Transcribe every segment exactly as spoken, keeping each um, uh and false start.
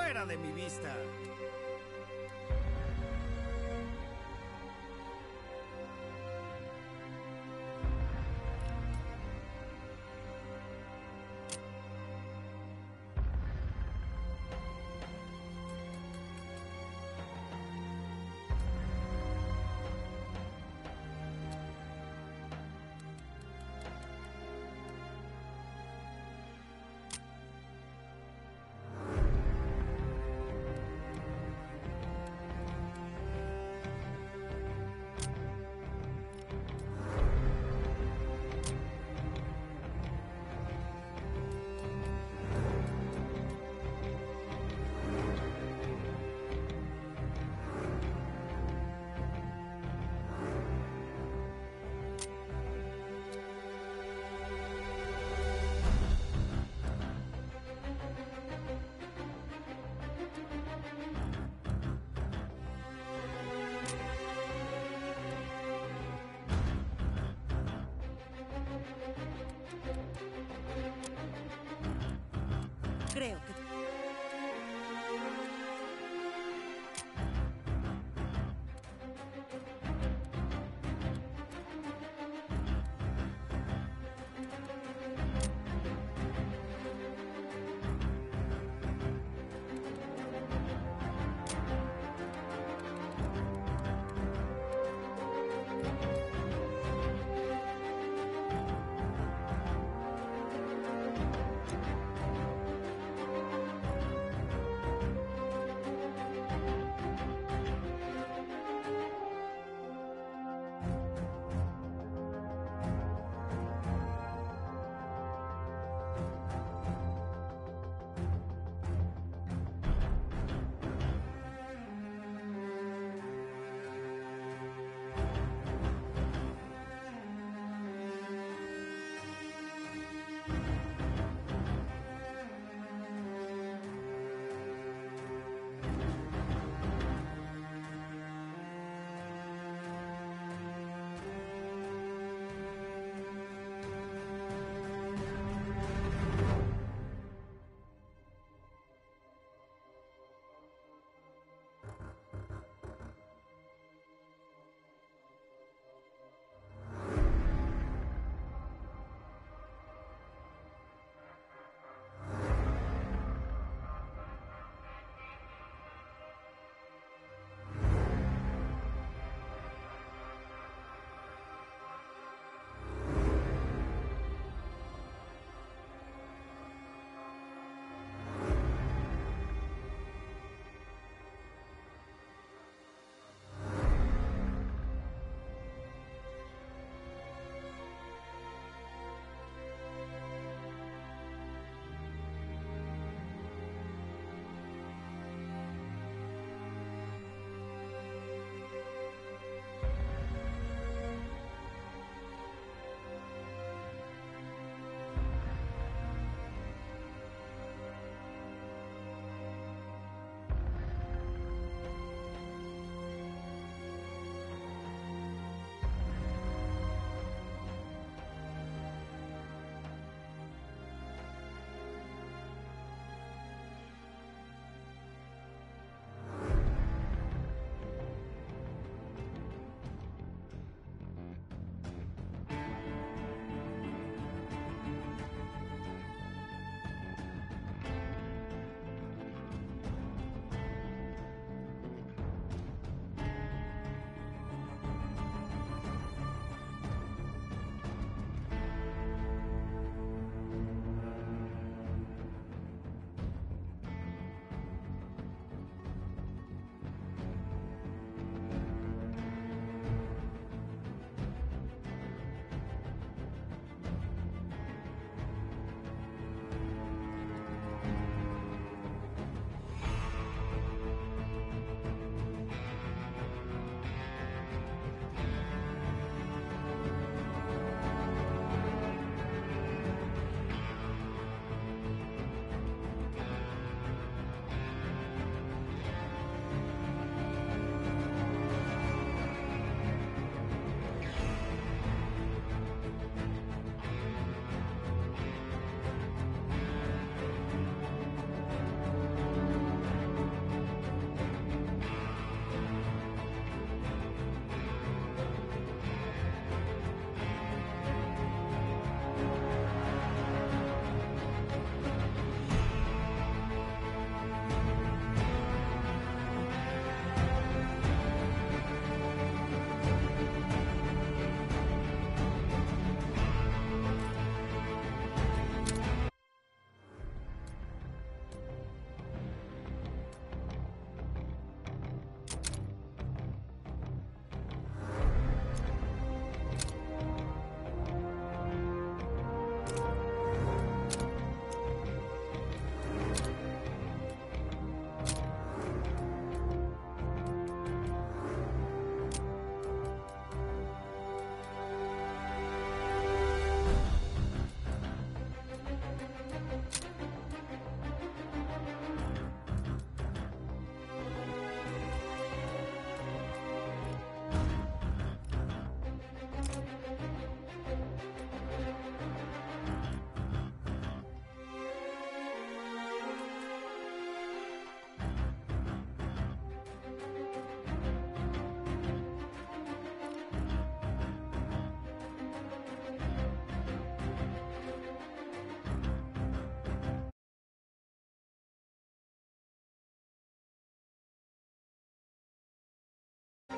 ¡Fuera de mi vista!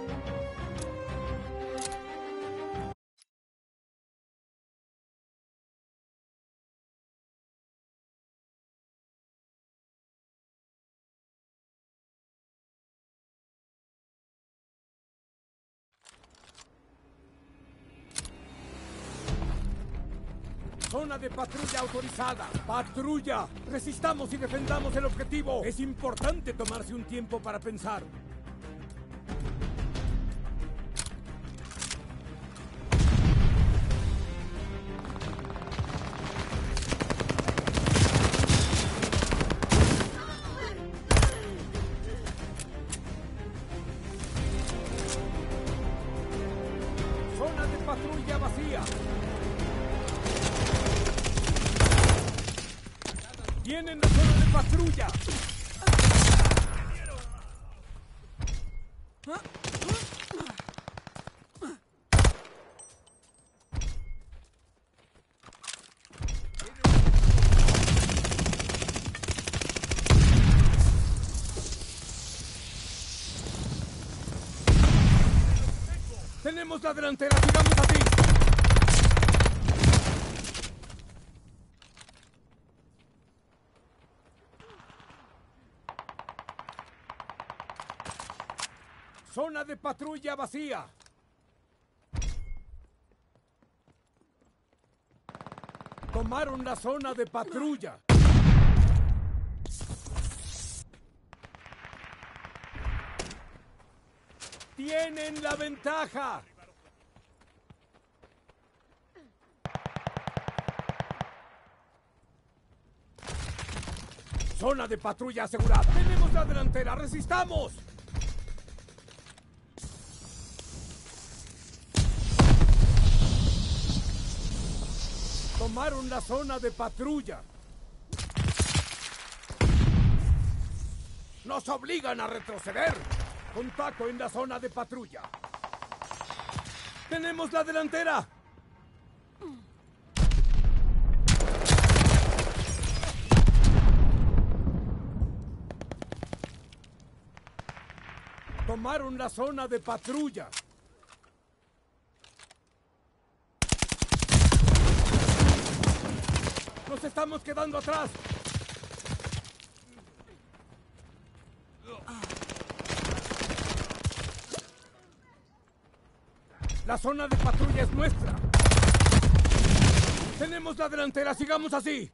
Zona de patrulla autorizada. ¡Patrulla! Resistamos y defendamos el objetivo. Es importante tomarse un tiempo para pensar. Zona de patrulla vacía. ¡Tienen la zona de patrulla! ¡Tenemos la delantera! ¡Sigamos así! Zona de patrulla vacía. Tomaron la zona de patrulla. Tienen la ventaja. Zona de patrulla asegurada. Tenemos la delantera. ¡Resistamos! Tomaron la zona de patrulla. ¡Nos obligan a retroceder! Contacto en la zona de patrulla. ¡Tenemos la delantera! Tomaron la zona de patrulla. ¡Nos estamos quedando atrás! La zona de patrulla es nuestra. Tenemos la delantera, sigamos así.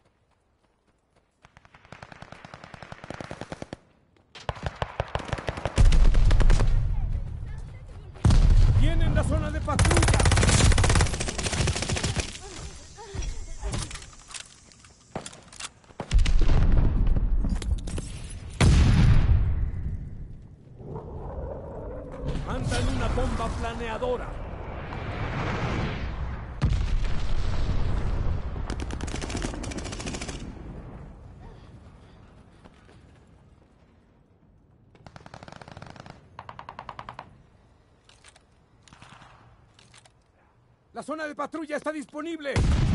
Tienen la zona de patrulla. Mandan una bomba planeadora. La zona de patrulla está disponible.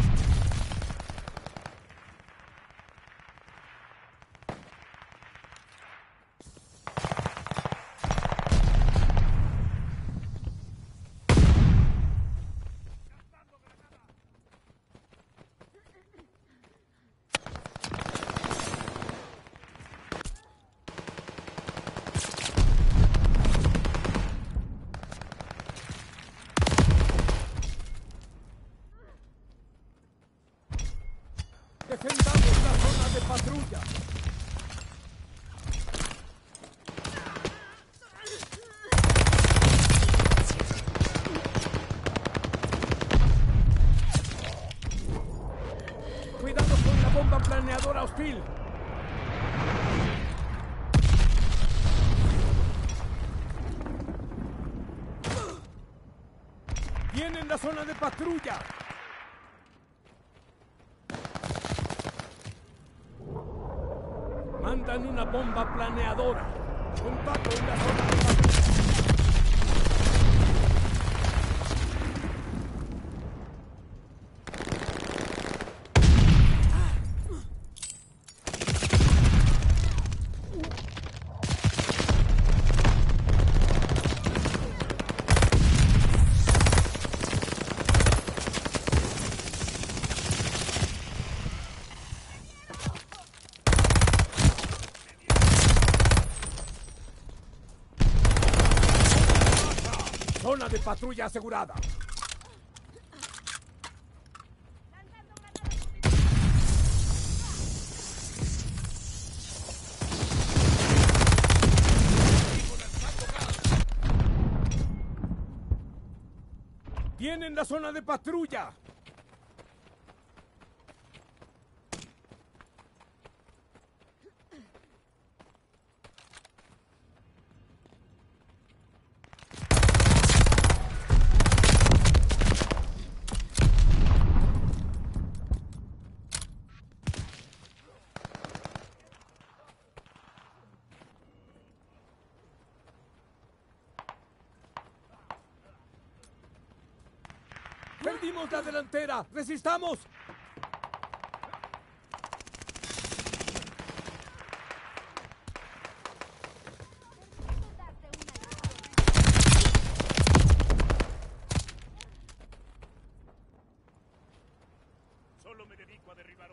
Defendamos la zona de patrulla. Cuidado con la bomba planeadora hostil. Tienen la zona de patrulla. Mandan una bomba planeadora. Contacto en la zona de patrulla. zona de patrulla asegurada. ¡Tienen la zona de patrulla! ¡Perdimos la delantera! ¡Resistamos! Solo me dedico a derribar.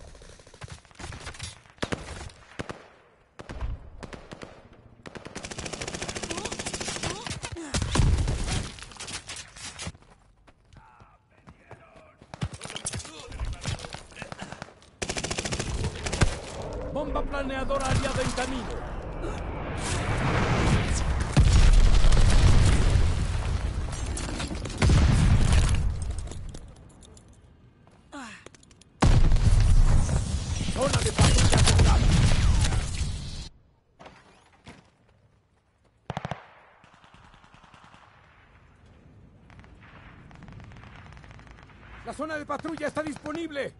Bomba planeadora aliada en camino. Zona de patrulla asegurada. La zona de patrulla está disponible.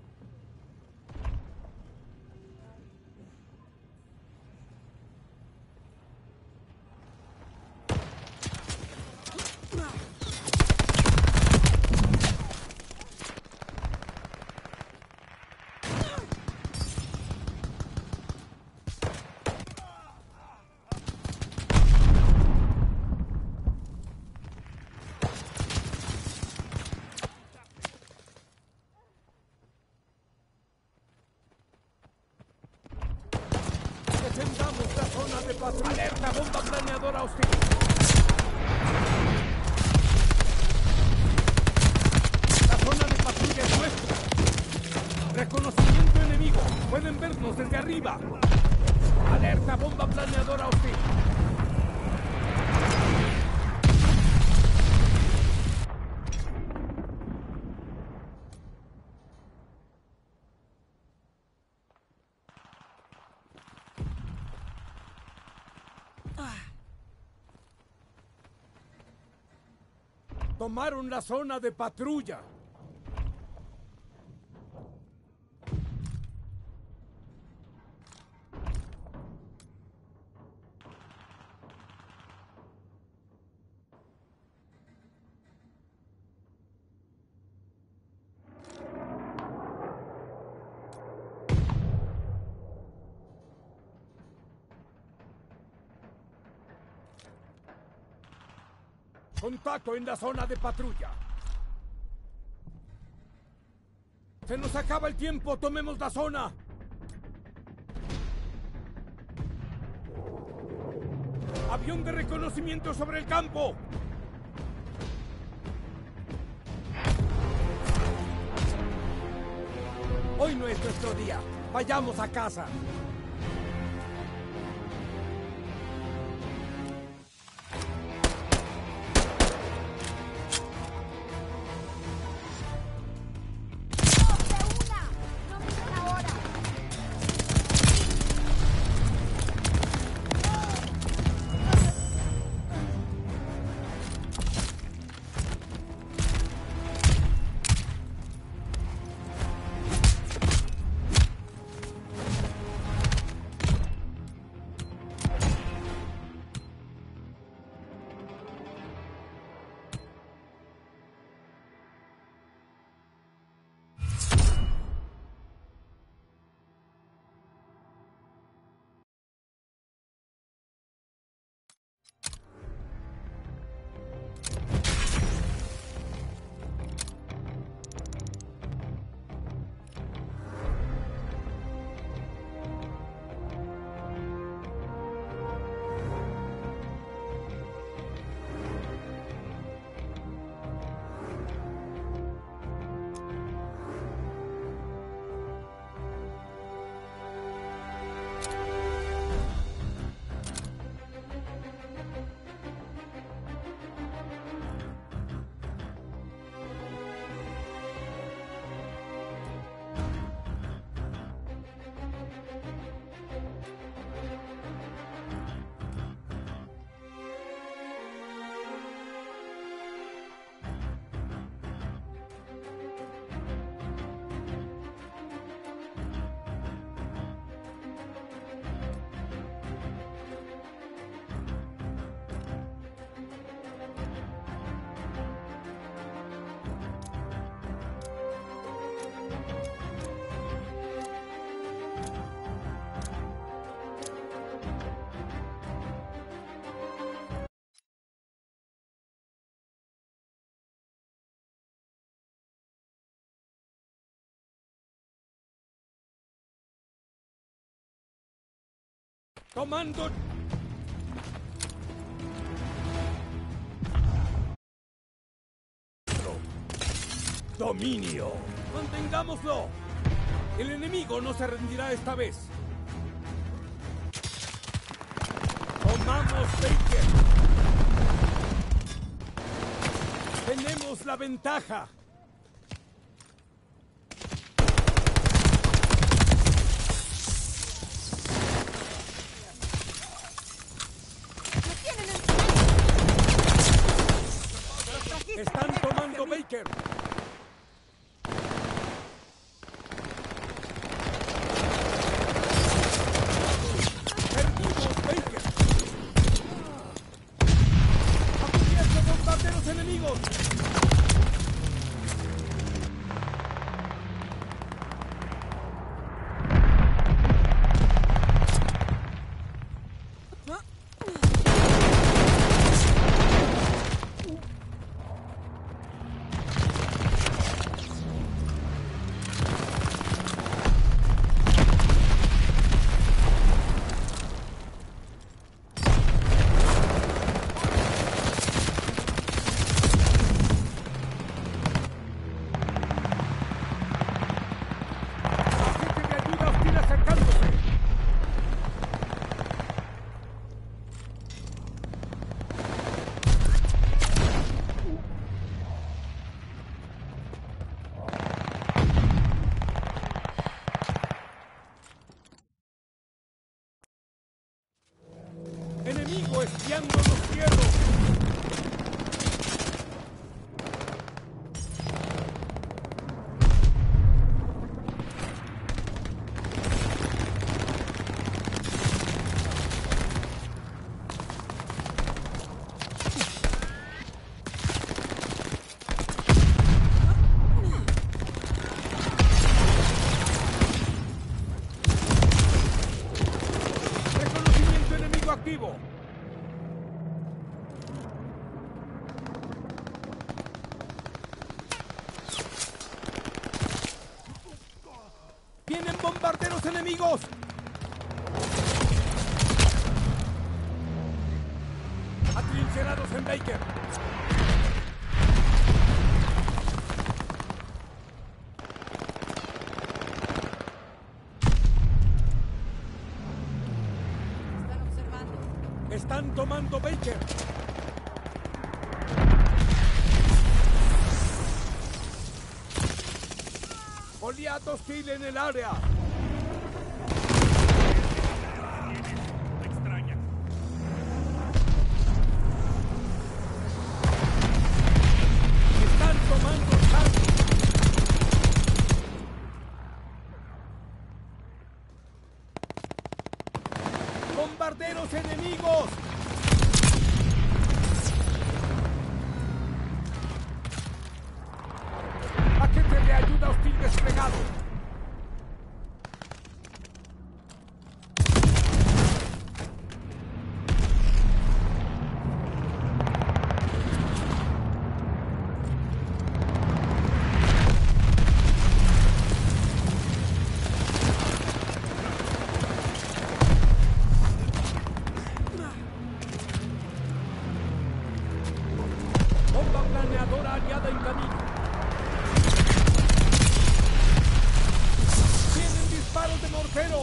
Defendamos la zona de patrulla. ¡Alerta! ¡Bomba planeadora hostil! La zona de patrulla es nuestra. Reconocimiento enemigo. Pueden vernos desde arriba. ¡Alerta! ¡Bomba planeadora hostil! Tomaron la zona de patrulla. Contacto en la zona de patrulla. Se nos acaba el tiempo. Tomemos la zona. Avión de reconocimiento sobre el campo. Hoy no es nuestro día. Vayamos a casa. Tomando... Dominio. Mantengámoslo. El enemigo no se rendirá esta vez. Tomamos Baker. Tenemos la ventaja. Están tomando Baker. Perdimos Baker. ¡Apoyando bombarderos enemigos! Enemigo espiando los cielos. Reconocimiento enemigo activo. ¡Vienen bombarderos enemigos! Atrincherados en Baker. Están observando. Están tomando Baker. Goliat hostil en el área. Me extraña. Están tomando Charlie. ¡Bombarderos enemigos! Paquete de ayuda hostil desplegado. Bomba planeadora aliada en camino. ¡Tienen disparos de mortero!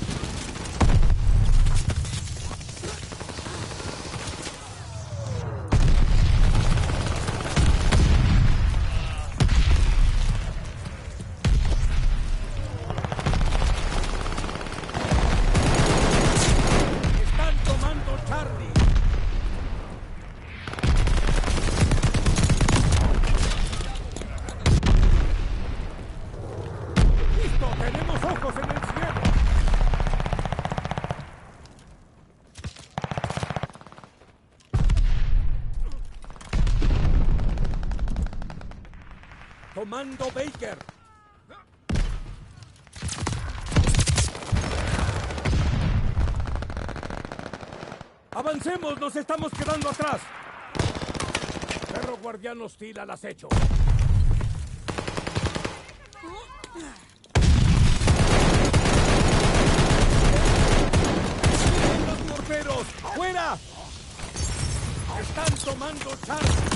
Están tomando Charlie. ¡Listo! ¡Tenemos ojos en el cielo! Tomando Baker. ¡Avancemos! ¡Nos estamos quedando atrás! Perro guardián hostil al acecho. morteros! ¡Fuera! ¡Están tomando Charlie!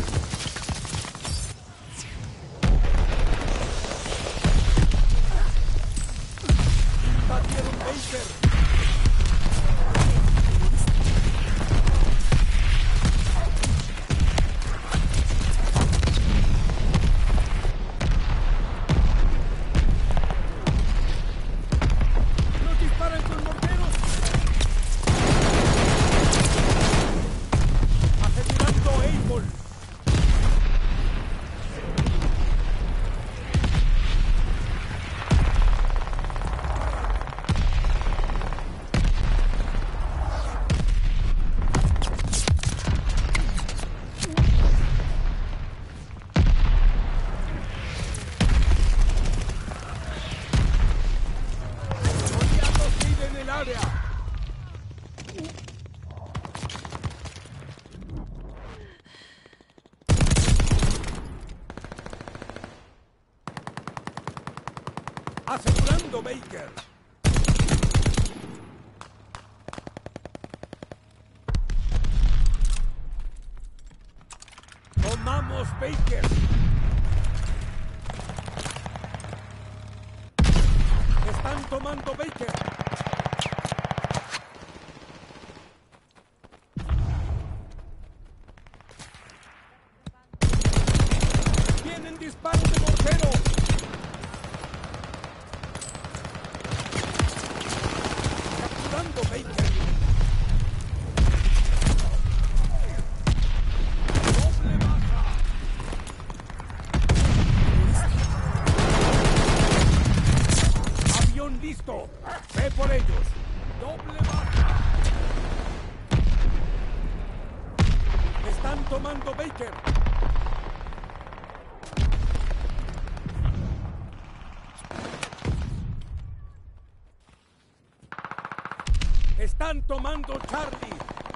¡Invadieron Baker! ¡Asegurando Baker! ¡Tomamos Baker! ¡Están tomando Baker! ¡Vienen disparos de mortero! Baker. Doble baja. Avión listo. Ve por ellos. Doble baja. Están tomando Baker. ¡Están tomando Charlie!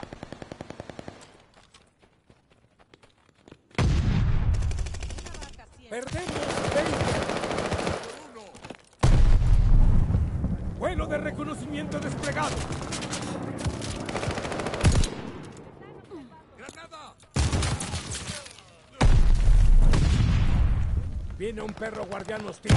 ¡Perdemos Baker! ¡Vuelo de reconocimiento desplegado! ¡Granada! Viene un perro guardián hostil.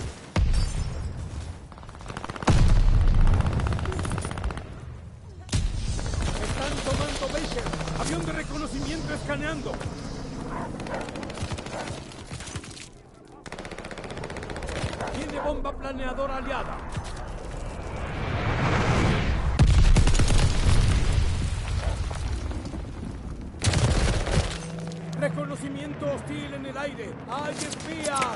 Baker, avión de reconocimiento escaneando. Tiene bomba planeadora aliada. Reconocimiento hostil en el aire. ¡Hay espías!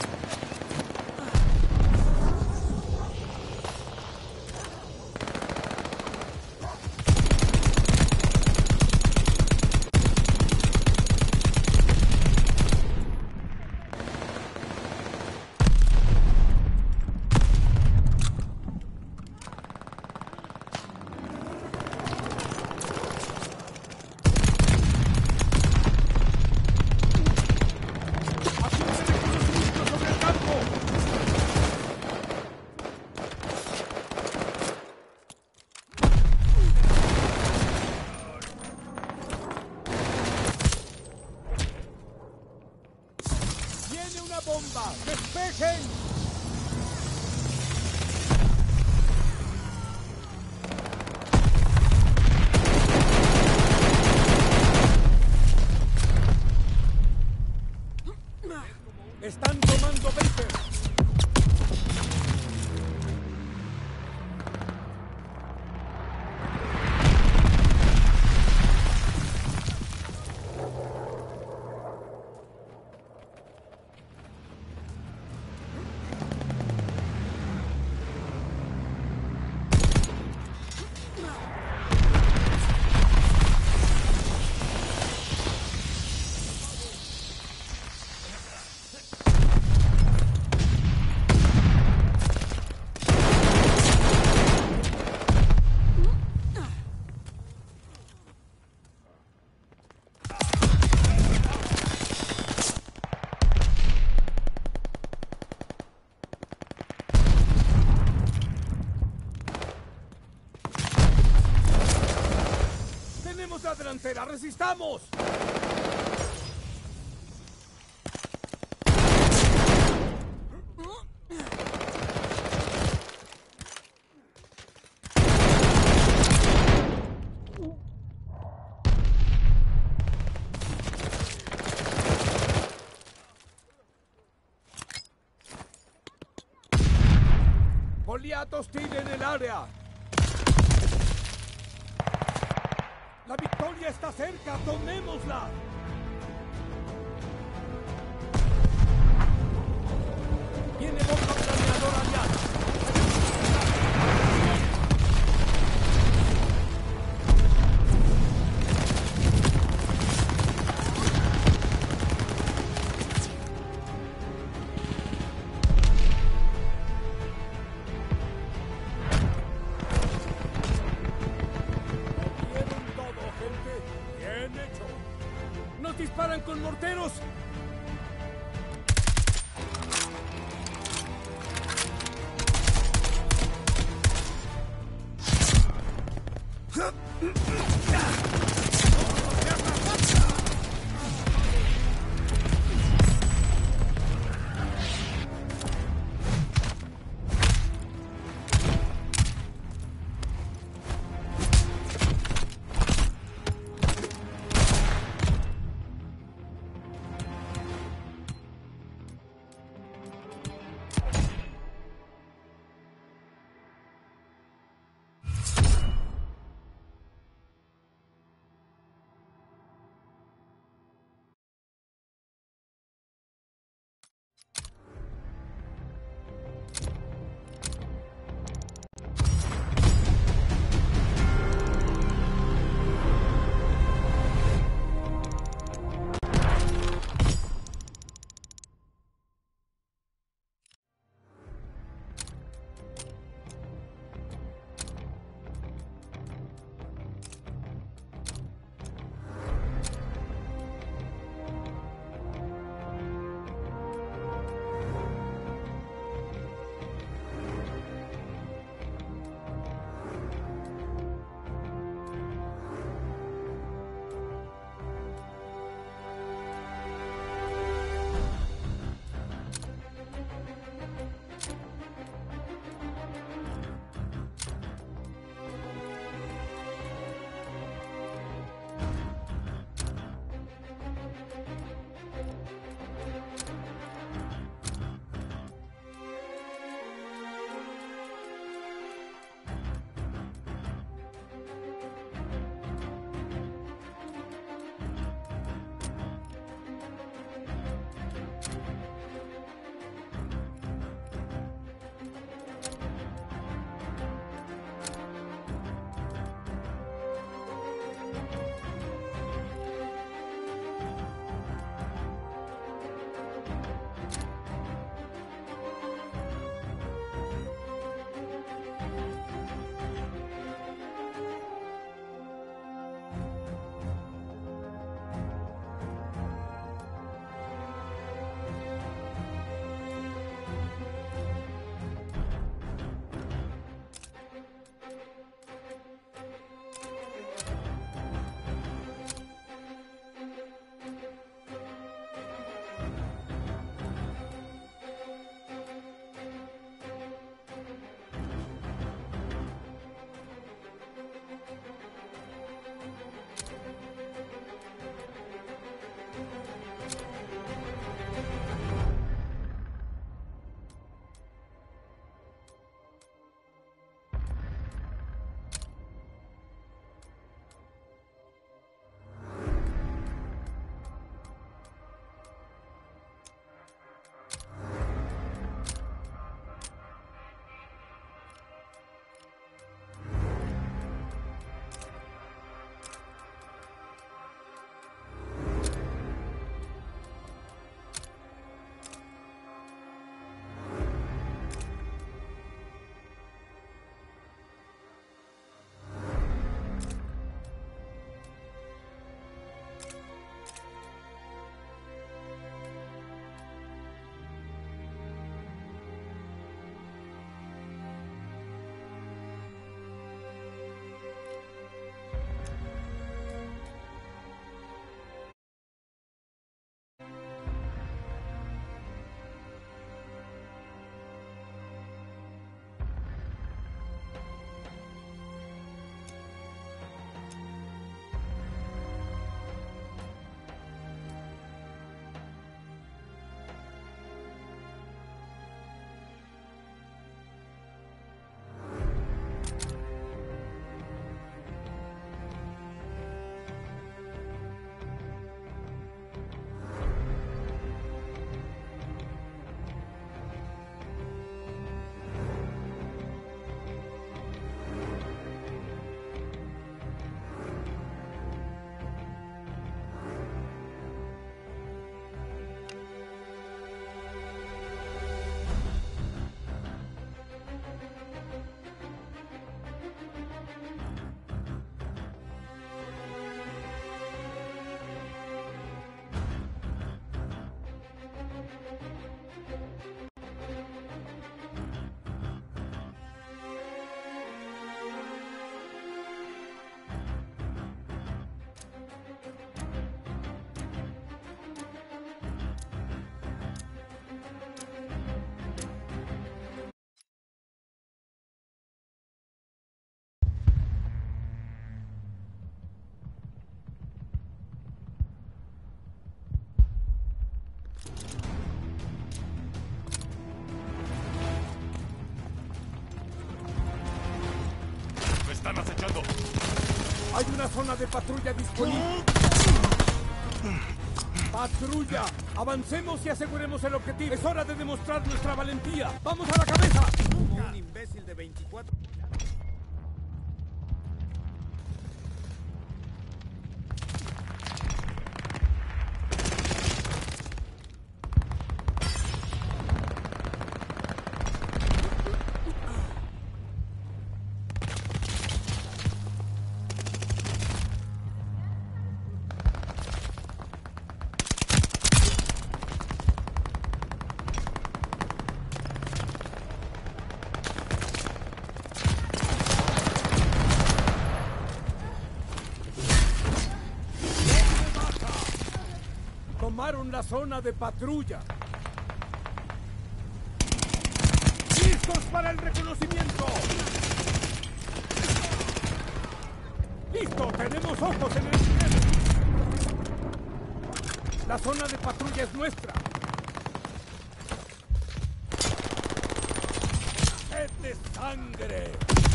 ¡Bomba! ¡Despejen! ¡Están tomando Baker! Tomemos la delantera. ¡Resistamos! Goliat hostil en el área. La victoria está cerca. Tomémosla. Viene bomba planeadora aliada. ¡Disparan con morteros! Hay una zona de patrulla disponible. ¡Patrulla! ¡Avancemos y aseguremos el objetivo! ¡Es hora de demostrar nuestra valentía! ¡Vamos a la cabeza! Como un imbécil de veinticuatro... Tomaron la zona de patrulla. ¡Listos para el reconocimiento! ¡Listo! ¡Tenemos ojos en el cielo! La zona de patrulla es nuestra. ¡Sed de sangre!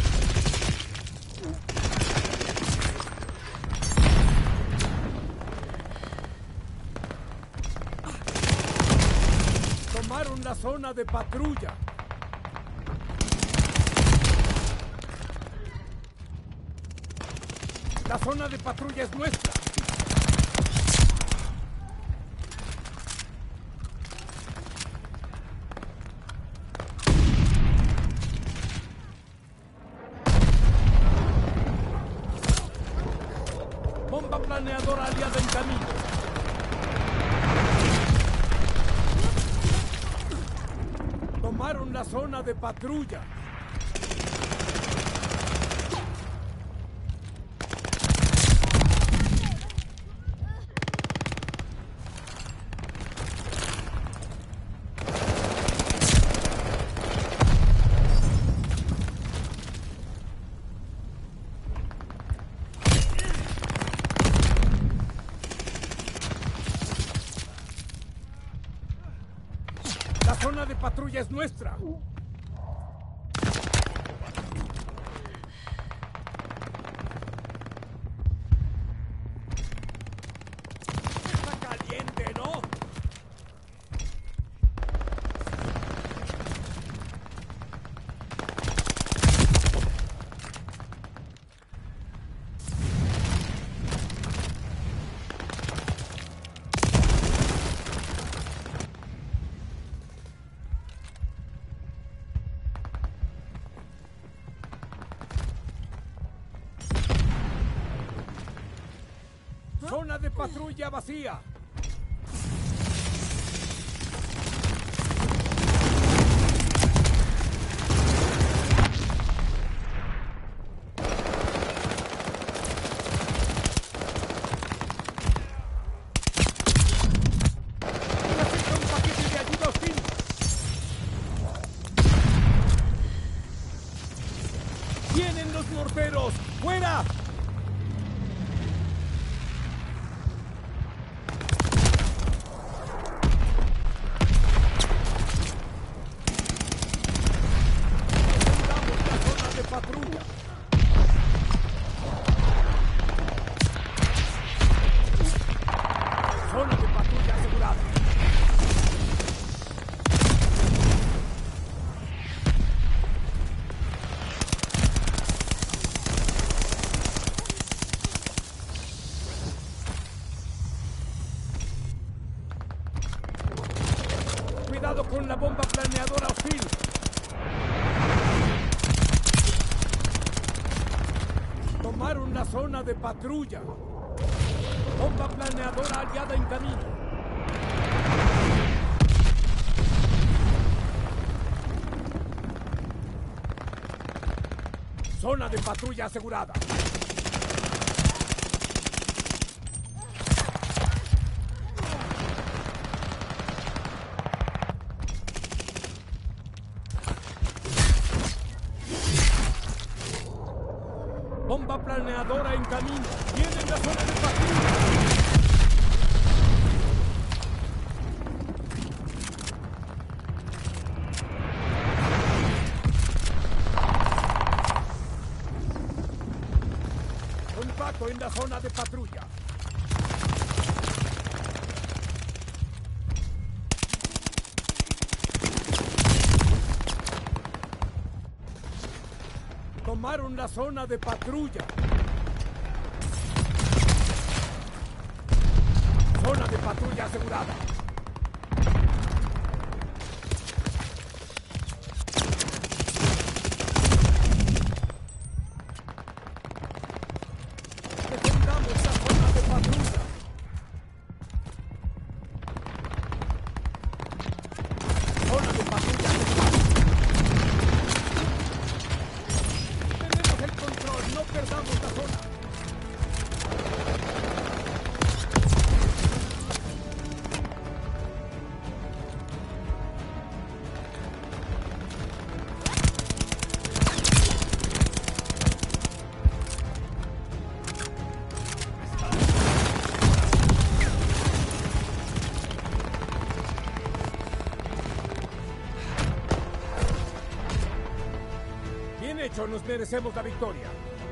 Tomaron la zona de patrulla. La zona de patrulla es nuestra. Bomba planeadora aliada en camino. Tomaron la zona de patrulla. La zona de patrulla es nuestra. Está caliente, ¿no? Zona de patrulla vacía. Necesito un paquete de ayuda hostil. ¡Vienen los morteros! ¡Fuera! Patrulla. Zona de patrulla asegurada. Cuidado con la bomba planeadora hostil. Tomaron la zona de patrulla. Bomba planeadora aliada en camino. Zona de patrulla asegurada. Bomba planeadora en camino. Viene en la zona de patrulla. Contacto zona de patrulla. Tomaron la zona de patrulla. Zona de patrulla asegurada. Defendamos la zona de patrulla. Zona de patrulla asegurada. Tenemos el control, no perdamos la zona. Bien hecho, nos merecemos la victoria.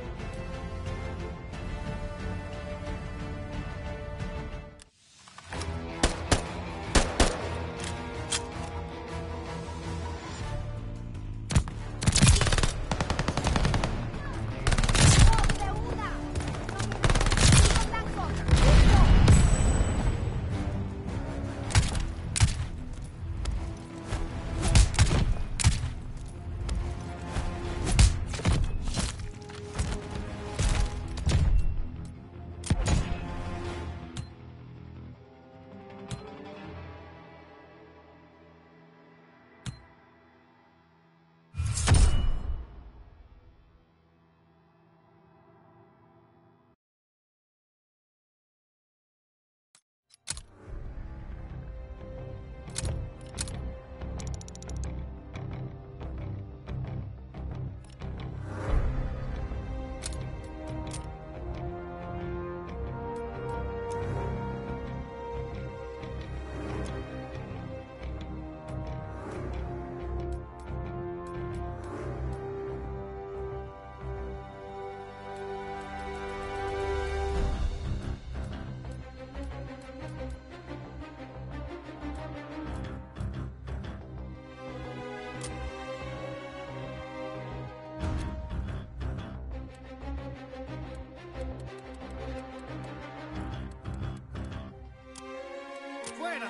¡Fuera!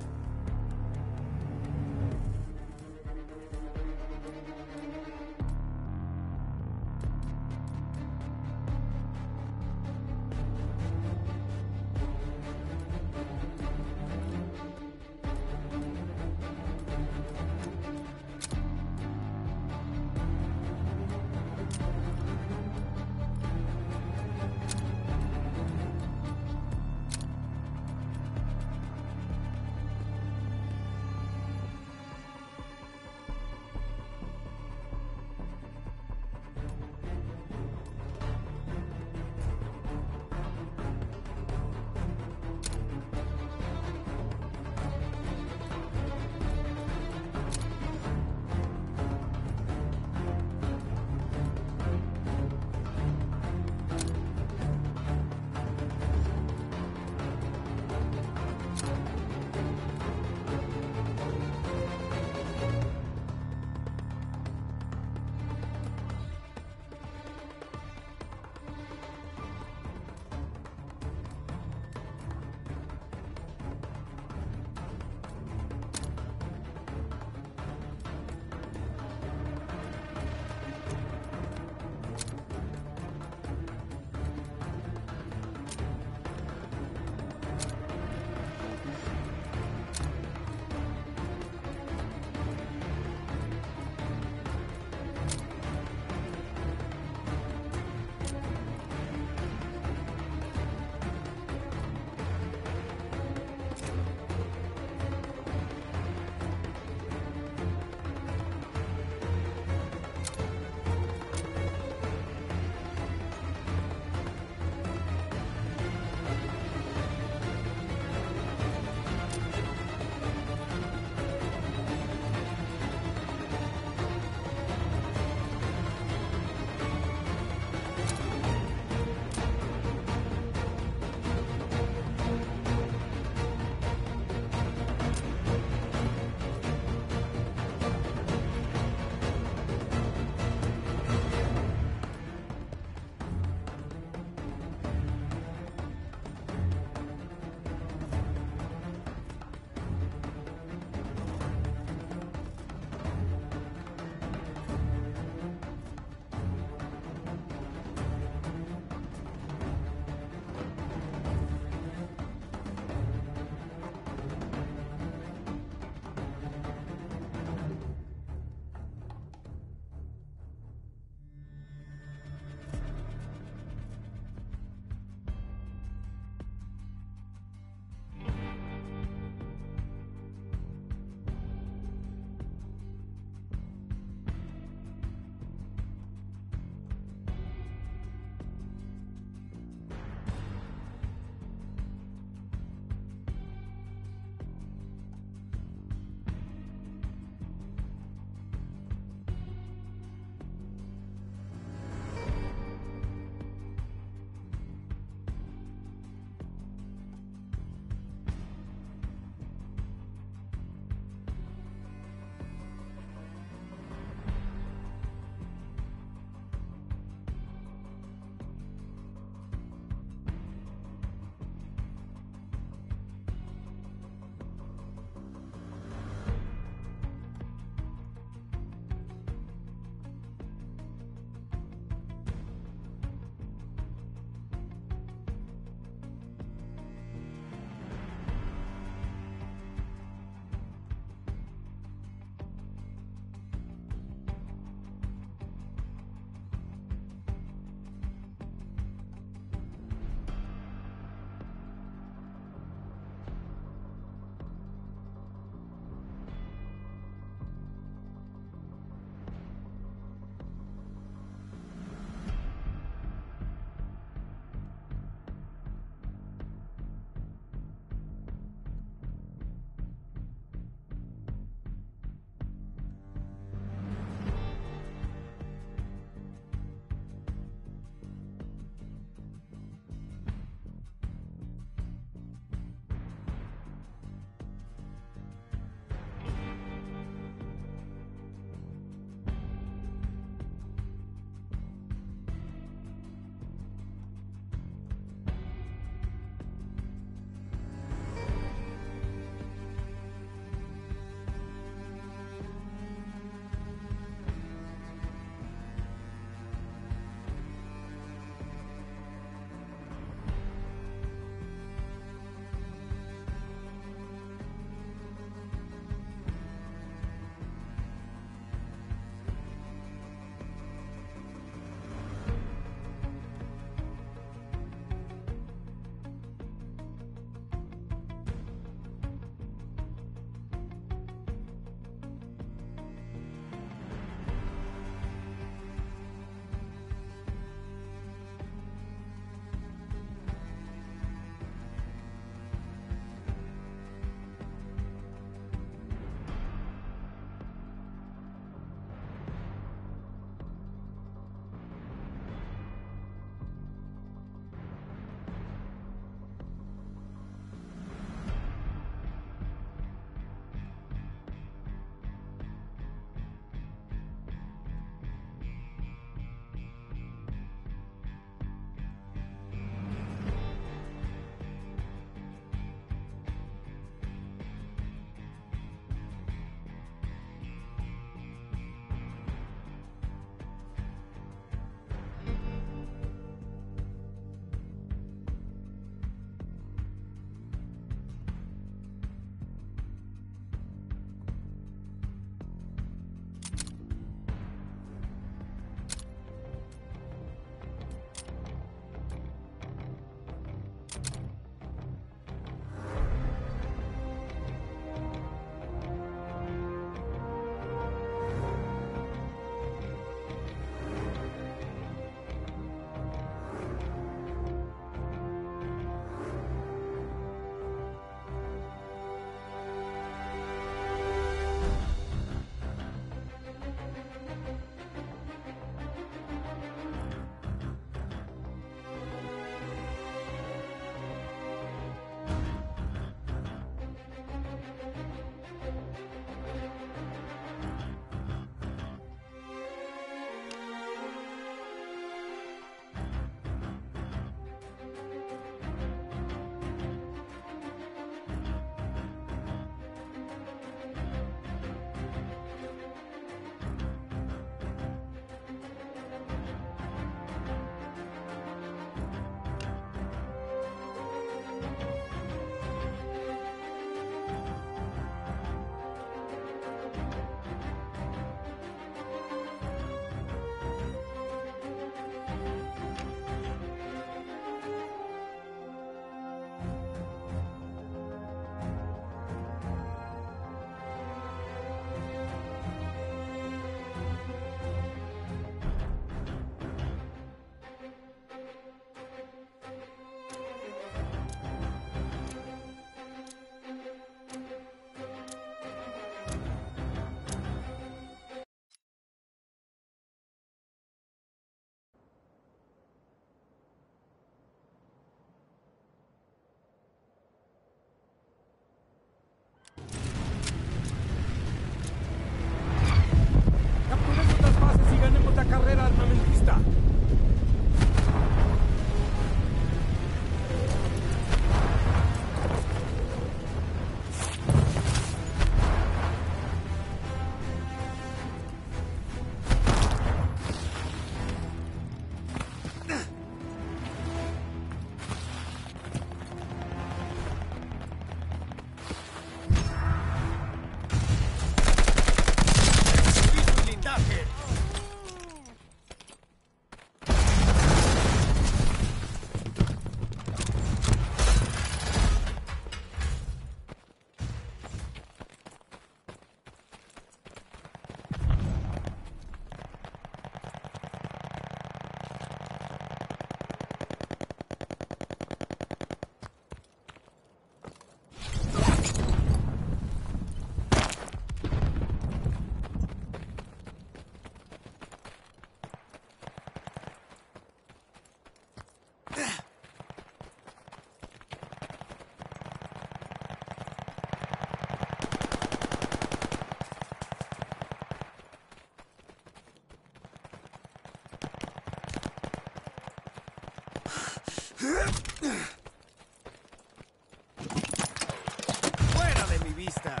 ¡Fuera de mi vista!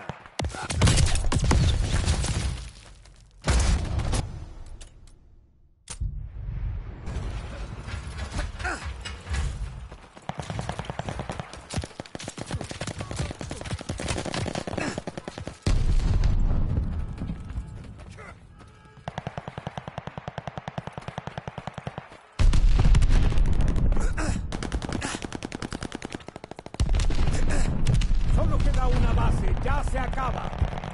Solo queda una base, ya se acaba.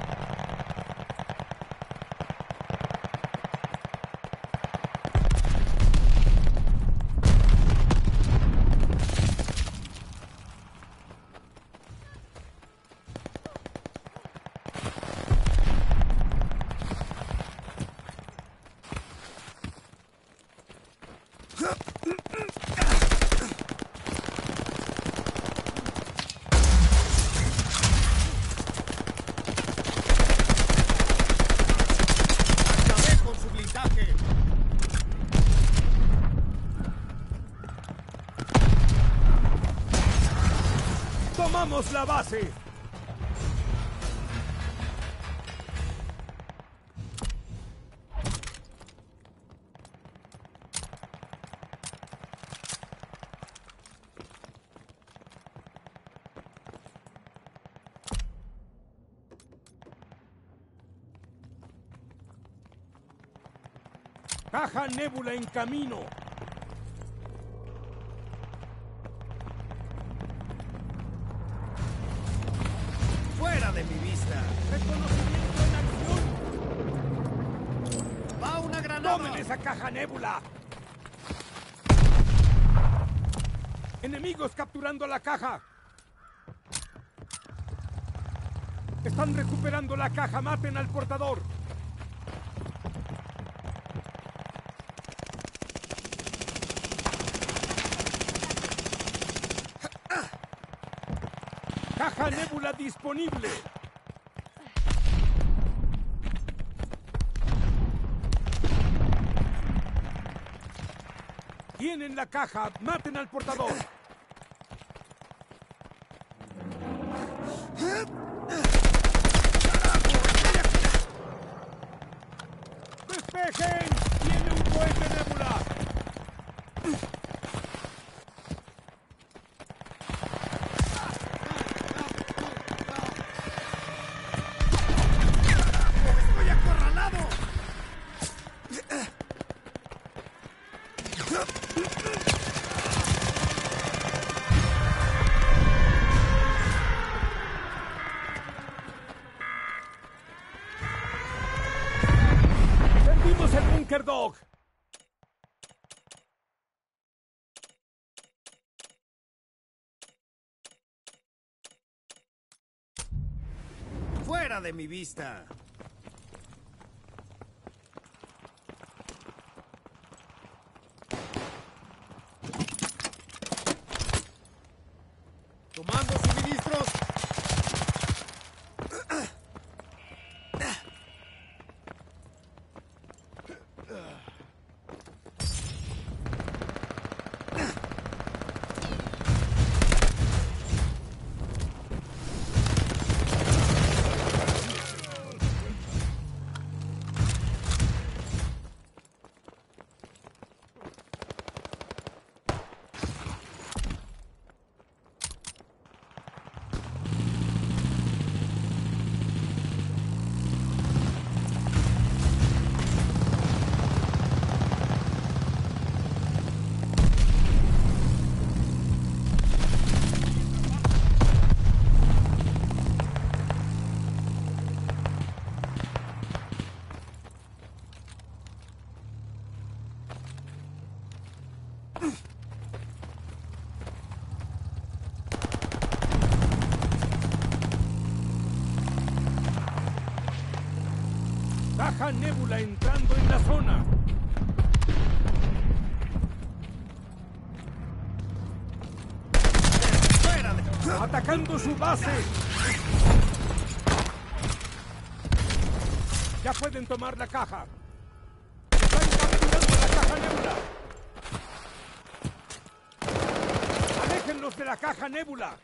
¡Acabé con su blindaje! ¡Tomamos la base! Caja Nébula en camino. ¡Fuera de mi vista! Reconocimiento en acción. ¡Va una granada! ¡Tomen esa caja Nébula! Enemigos capturando la caja. Están recuperando la caja. Maten al portador. Caja Nébula disponible. Tienen la caja. Maten al portador. ¡Despejen! ¡Tiene un cohete Nébula! ¡Estoy acorralado! ¡Servimos el Bunker Dog! ¡Fuera de mi vista! ¡Tomando suministros! Caja Nébula entrando en la zona. ¡Fuera de... Atacando su base. Ya pueden tomar la caja. Están capturando la caja Nébula. ¡Ataquen los de la caja Nébula!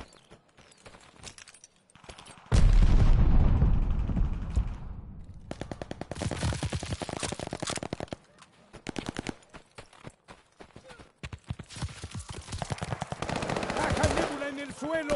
¡Caja Nébula en el suelo!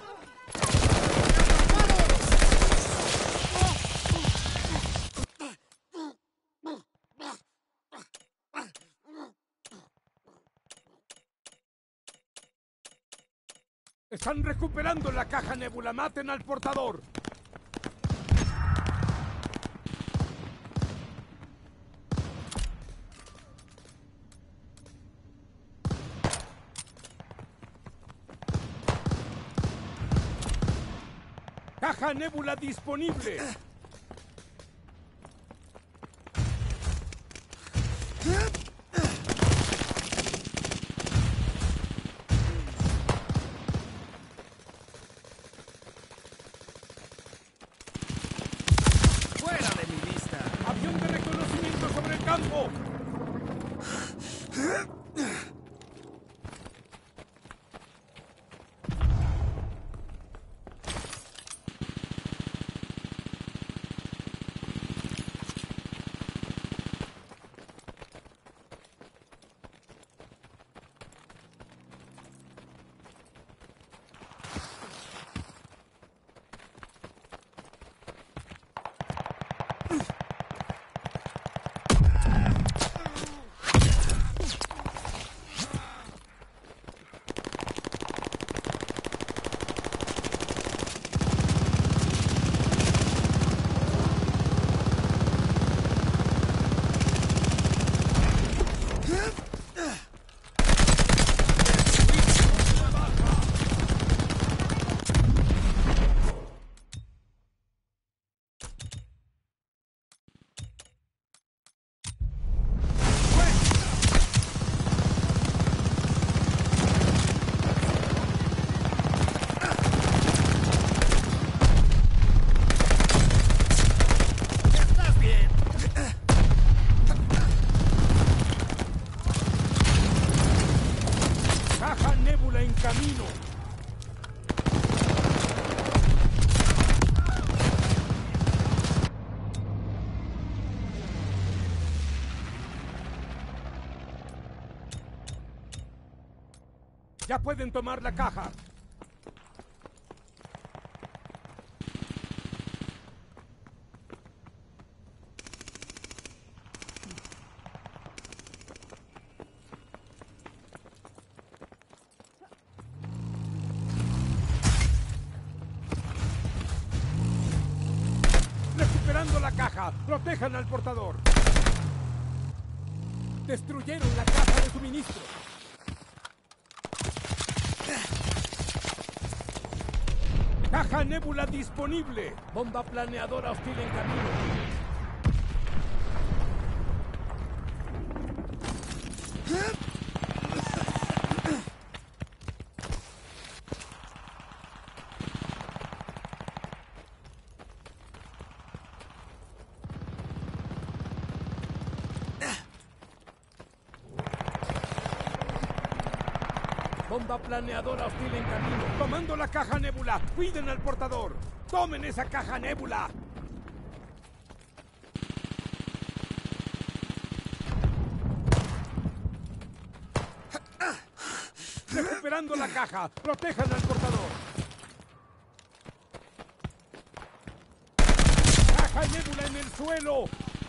¡Están recuperando la caja Nébula! ¡Maten al portador! ¡Caja Nébula disponible! ¡Fuera de mi vista! ¡Avión de reconocimiento sobre el campo! ¿Estás bien? ¡Caja Nébula en camino! ¡Ya pueden tomar la caja! ¡Recuperando la caja! ¡Protejan al portador! ¡Destruyeron la caja de suministro! ¡Caja Nébula disponible! ¡Bomba planeadora hostil en camino! Bomba planeadora hostil en camino. Tomando la caja Nébula. Cuiden al portador. Tomen esa caja Nébula. Recuperando la caja. Protejan al portador. Caja Nébula en el suelo.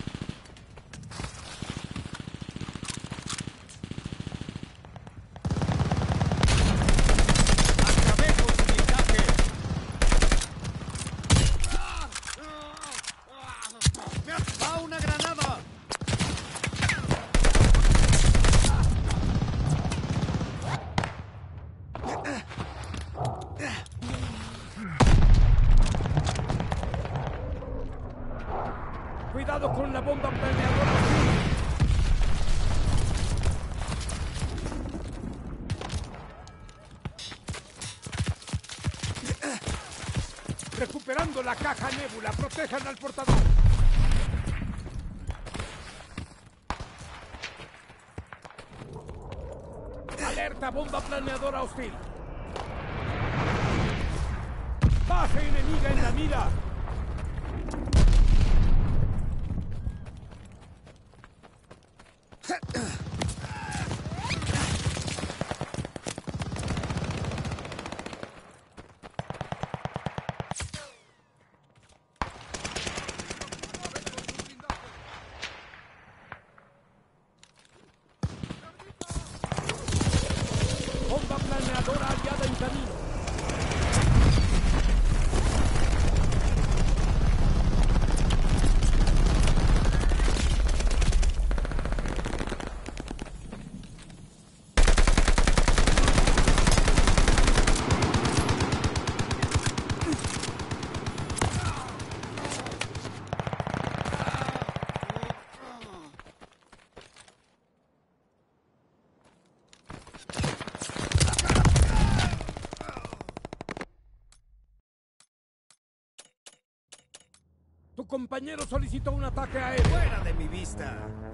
¡Va una granada! Cuidado con la bomba planeadora hostil. Recuperando la caja Nébula. Protejan al portador. Alerta, bomba planeadora hostil. ¡Base enemiga en la mira! Bomba planeadora aliada en camino. Tu compañero solicitó un ataque aéreo. ¡Fuera de mi vista!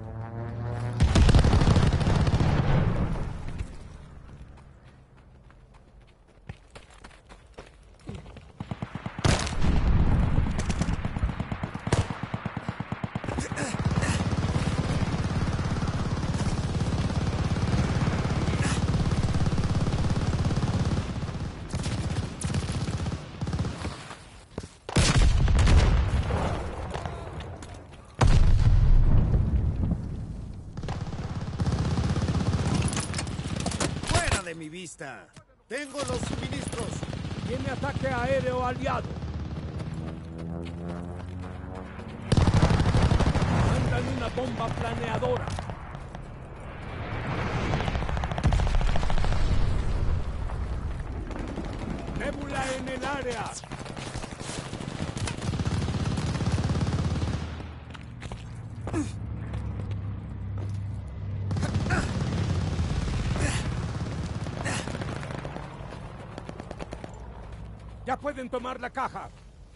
De mi vista. Tengo los suministros. Tiene ataque aéreo aliado. Mandan una bomba planeadora. Nébula en el área. Ya pueden tomar la caja.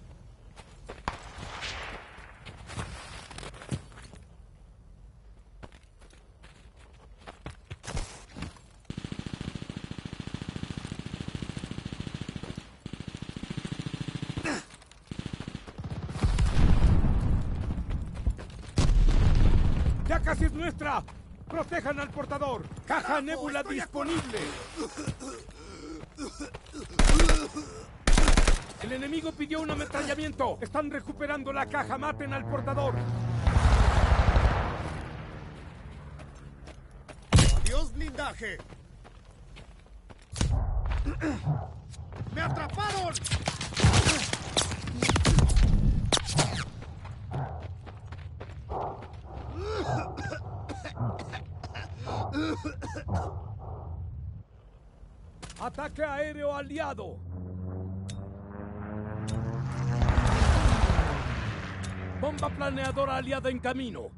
¡Ya casi es nuestra! ¡Protejan al portador! ¡Caja Nébula disponible! El enemigo pidió un ametrallamiento. Están recuperando la caja. Maten al portador. ¡Adiós, blindaje! ¡Me atraparon! Ataque aéreo aliado. Bomba planeadora aliada en camino.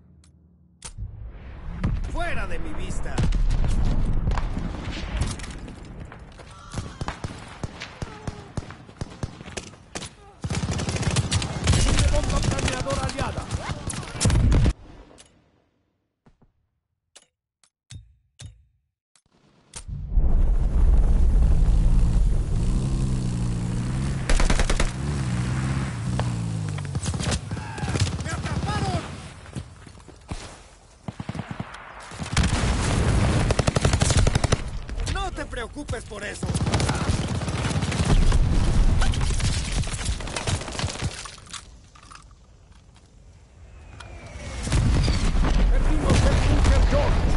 ¡Fuera de mi vista! Tiene bomba planeadora aliada. No te preocupes por eso. Perdimos el búnker George.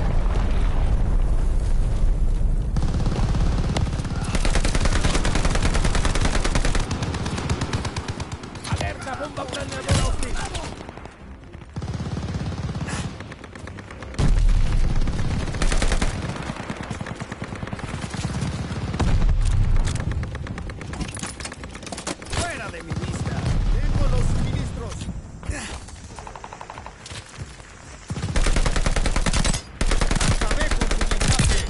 Alerta, bomba planeadora hostil. ¡Fuera de mi vista! Tengo los suministros. Acabé con tu blindaje.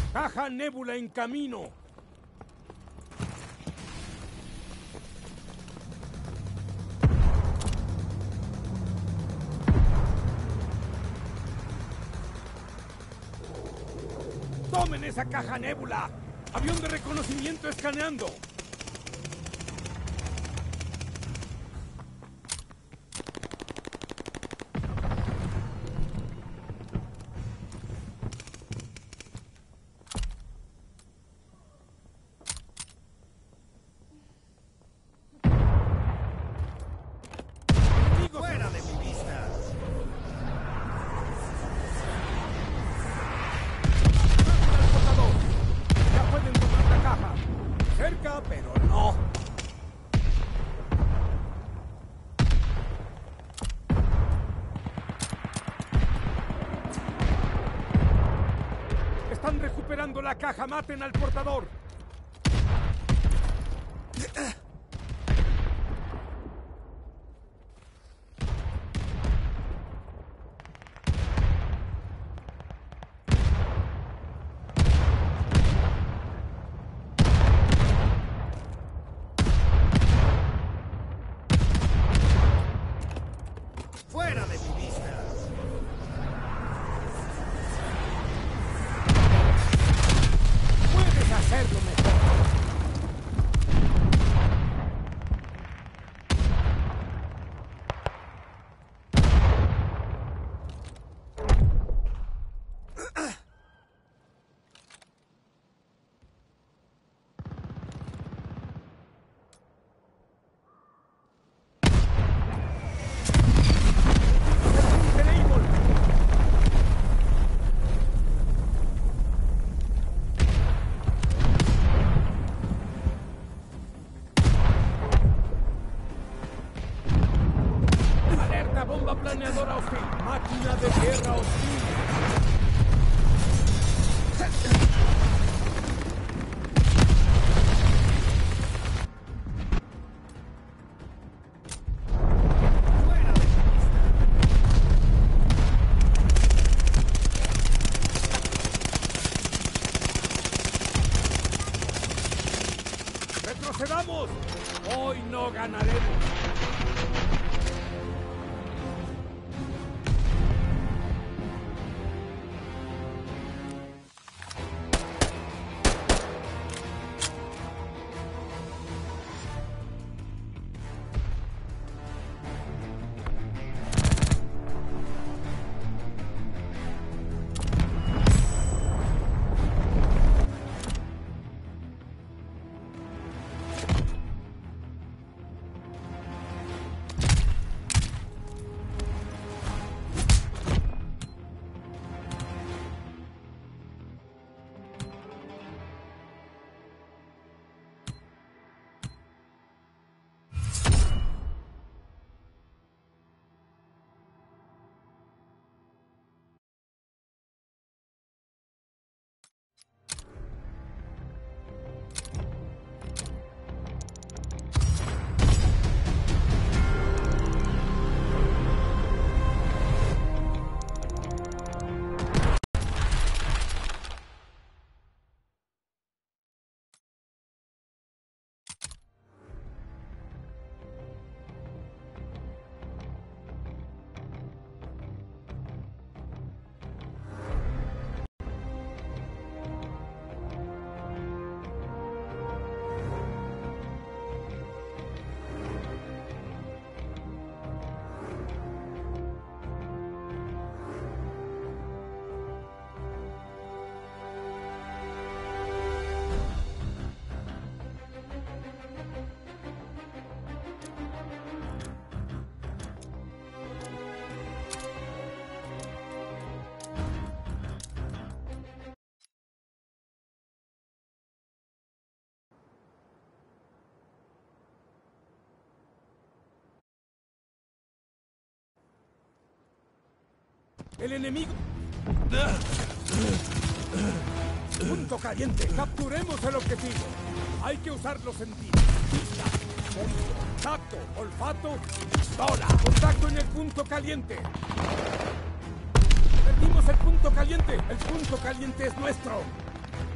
Caja Nébula en camino. ¡Tomen esa caja Nébula! ¡Avión de reconocimiento escaneando! ¡Fuera de mi vista! ¡Ya pueden tomar la caja! Cerca, pero no. Están recuperando la caja. ¡Maten al portador! ¡Fuera de mi vista! ¡Puedes hacerlo mejor! ¡Alerta! ¡Bomba planeadora hostil! ¡Máquina de guerra hostil! ¡Fuera de mi vista! ¡Retrocedamos! ¡Hoy no ganaremos! El enemigo... Punto caliente. Capturemos el objetivo. Hay que usar los sentidos. Vista, oído, tacto, olfato, pistola. Contacto en el punto caliente. Perdimos el punto caliente. El punto caliente es nuestro.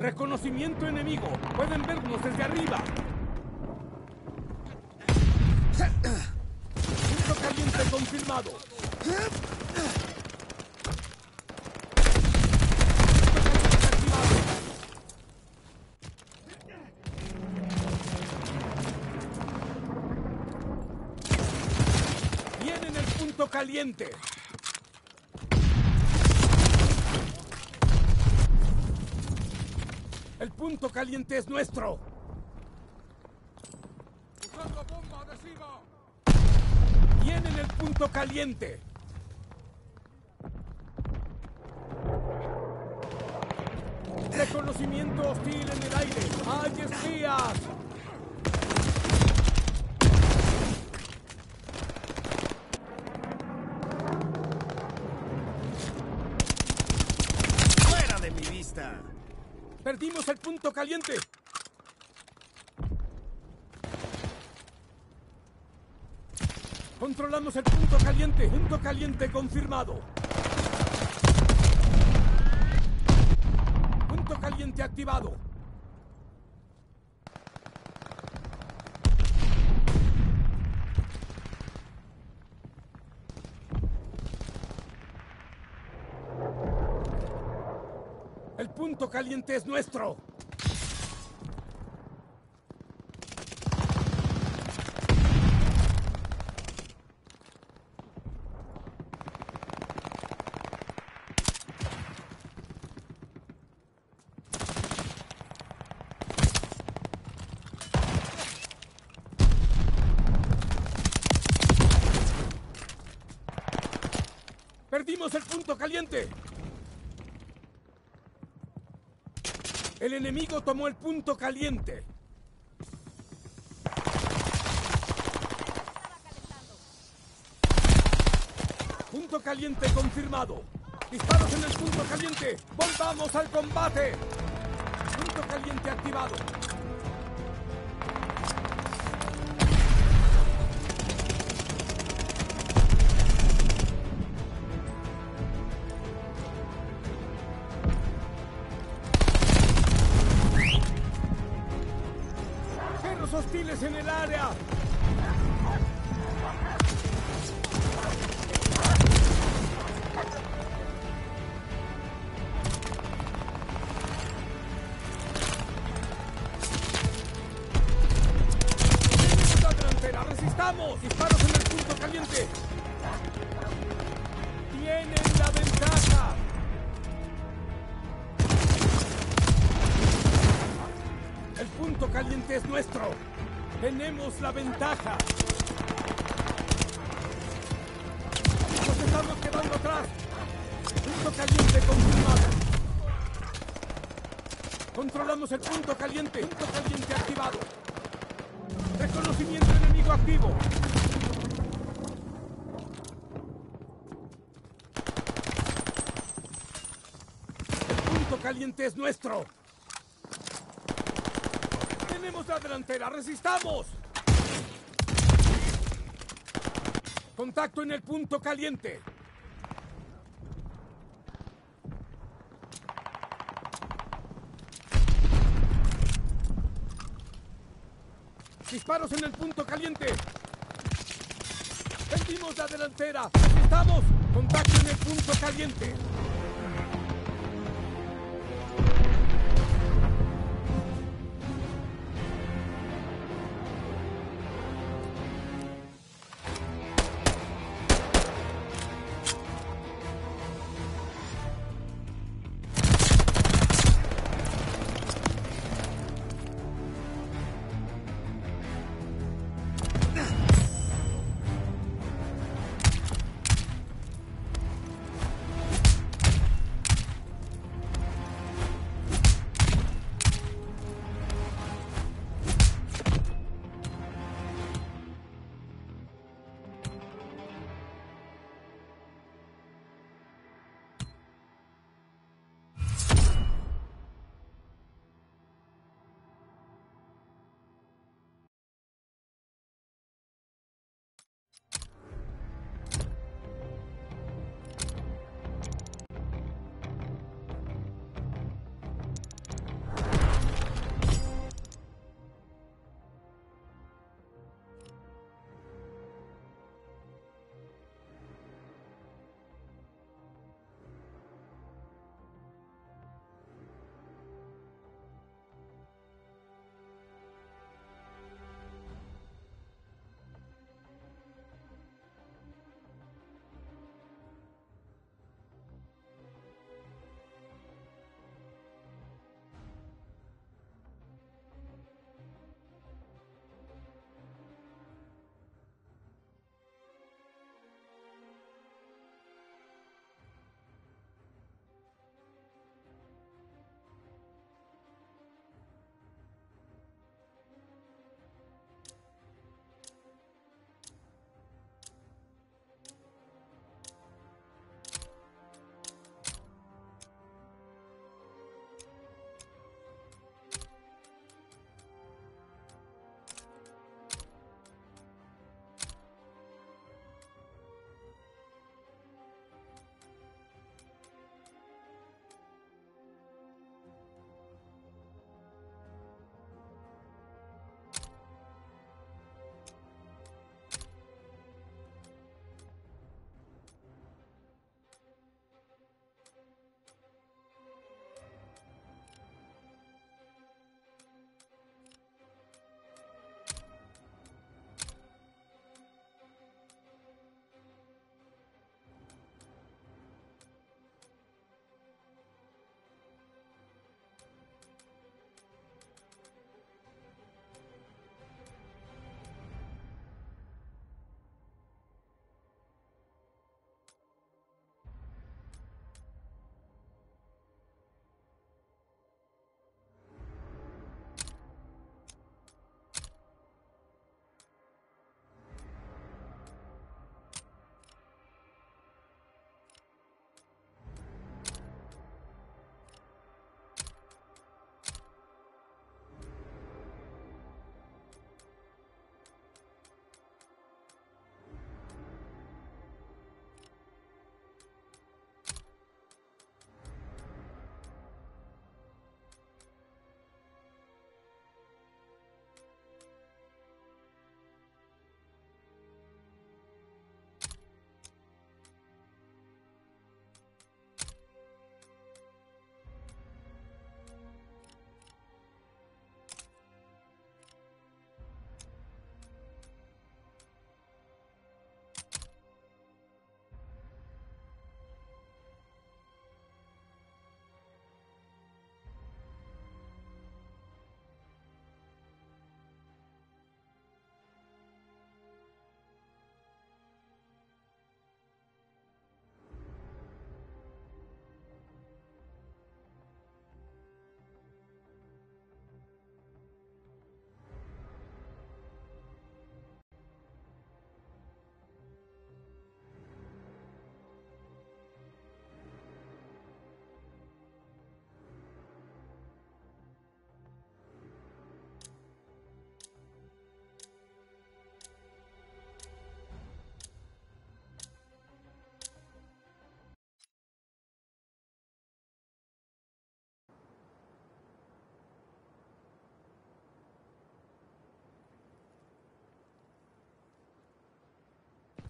Reconocimiento enemigo. Pueden vernos desde arriba. Punto caliente confirmado. Vienen el punto caliente. El punto caliente es nuestro. ¡Usando bomba adhesiva! Vienen el punto caliente. Reconocimiento hostil en el aire. ¡Hay espías! ¡Fuera de mi vista! Perdimos el punto caliente. Controlamos el punto caliente. Punto caliente confirmado. Punto caliente activado. El punto caliente es nuestro. Perdimos el punto caliente. El enemigo tomó el punto caliente. Punto caliente confirmado. Disparos en el punto caliente. ¡Volvamos al combate! Punto caliente activado. Perros hostiles en el área. ¡La delantera! ¡Resistamos! ¡Disparos en el punto caliente! ¡Tienen la ventaja! El punto caliente es nuestro. Tenemos la ventaja. Nos estamos quedando atrás. Punto caliente confirmado. Controlamos el punto caliente. Punto caliente activado. Reconocimiento enemigo activo. El punto caliente es nuestro. Tenemos la delantera. ¡Resistamos! Contacto en el punto caliente. Disparos en el punto caliente. Perdimos la delantera. Resistamos. Contacto en el punto caliente.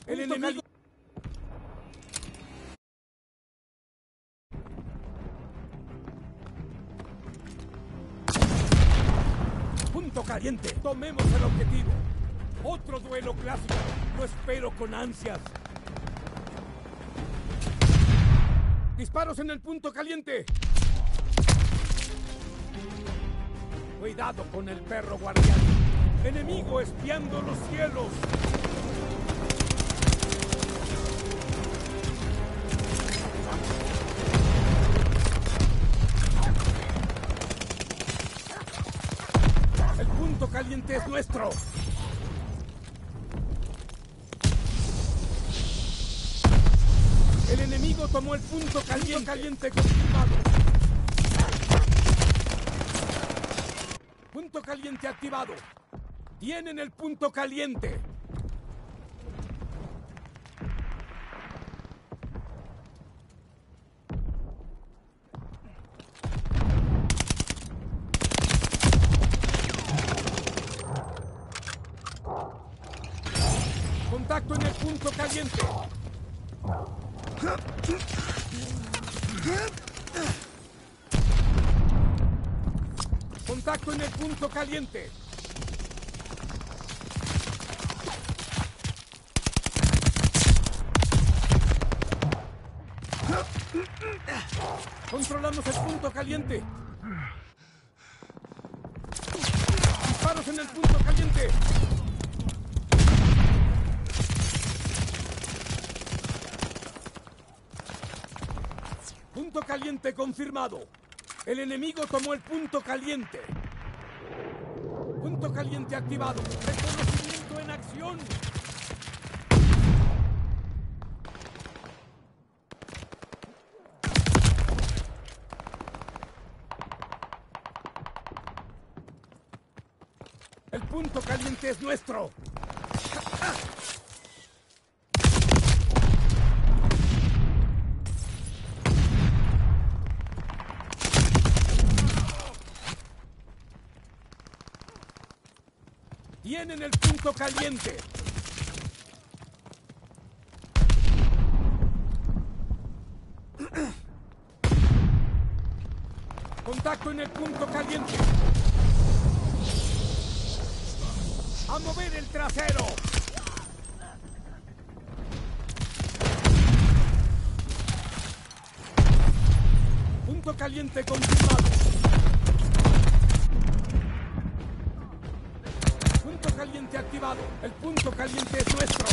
El enemigo... Punto caliente. Tomemos el objetivo. Otro duelo clásico. Lo espero con ansias. Disparos en el punto caliente. Cuidado con el perro guardián. Enemigo espiando los cielos. El punto caliente es nuestro. El enemigo tomó el punto caliente, caliente confirmado. Punto caliente activado. Tienen el punto caliente. Contacto en el punto caliente. Contacto en el punto caliente. Controlamos el punto caliente. Disparos en el punto caliente. Punto caliente confirmado. El enemigo tomó el punto caliente. Punto caliente activado. Reconocimiento en acción. El punto caliente es nuestro. Tienen el punto caliente. Contacto en el punto caliente. ¡A mover el trasero! Punto caliente confirmado. Punto caliente activado. El punto caliente es nuestro.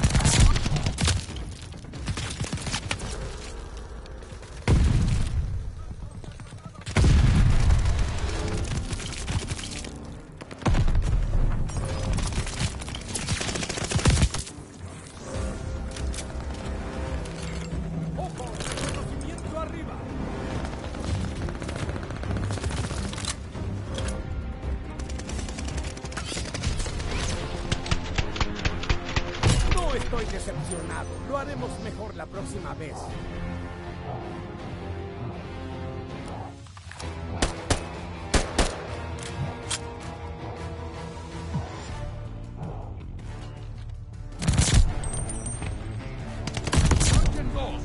¡Ojo! ¡Reconocimiento arriba! No estoy decepcionado. Lo haremos mejor la próxima vez. Marquen dos.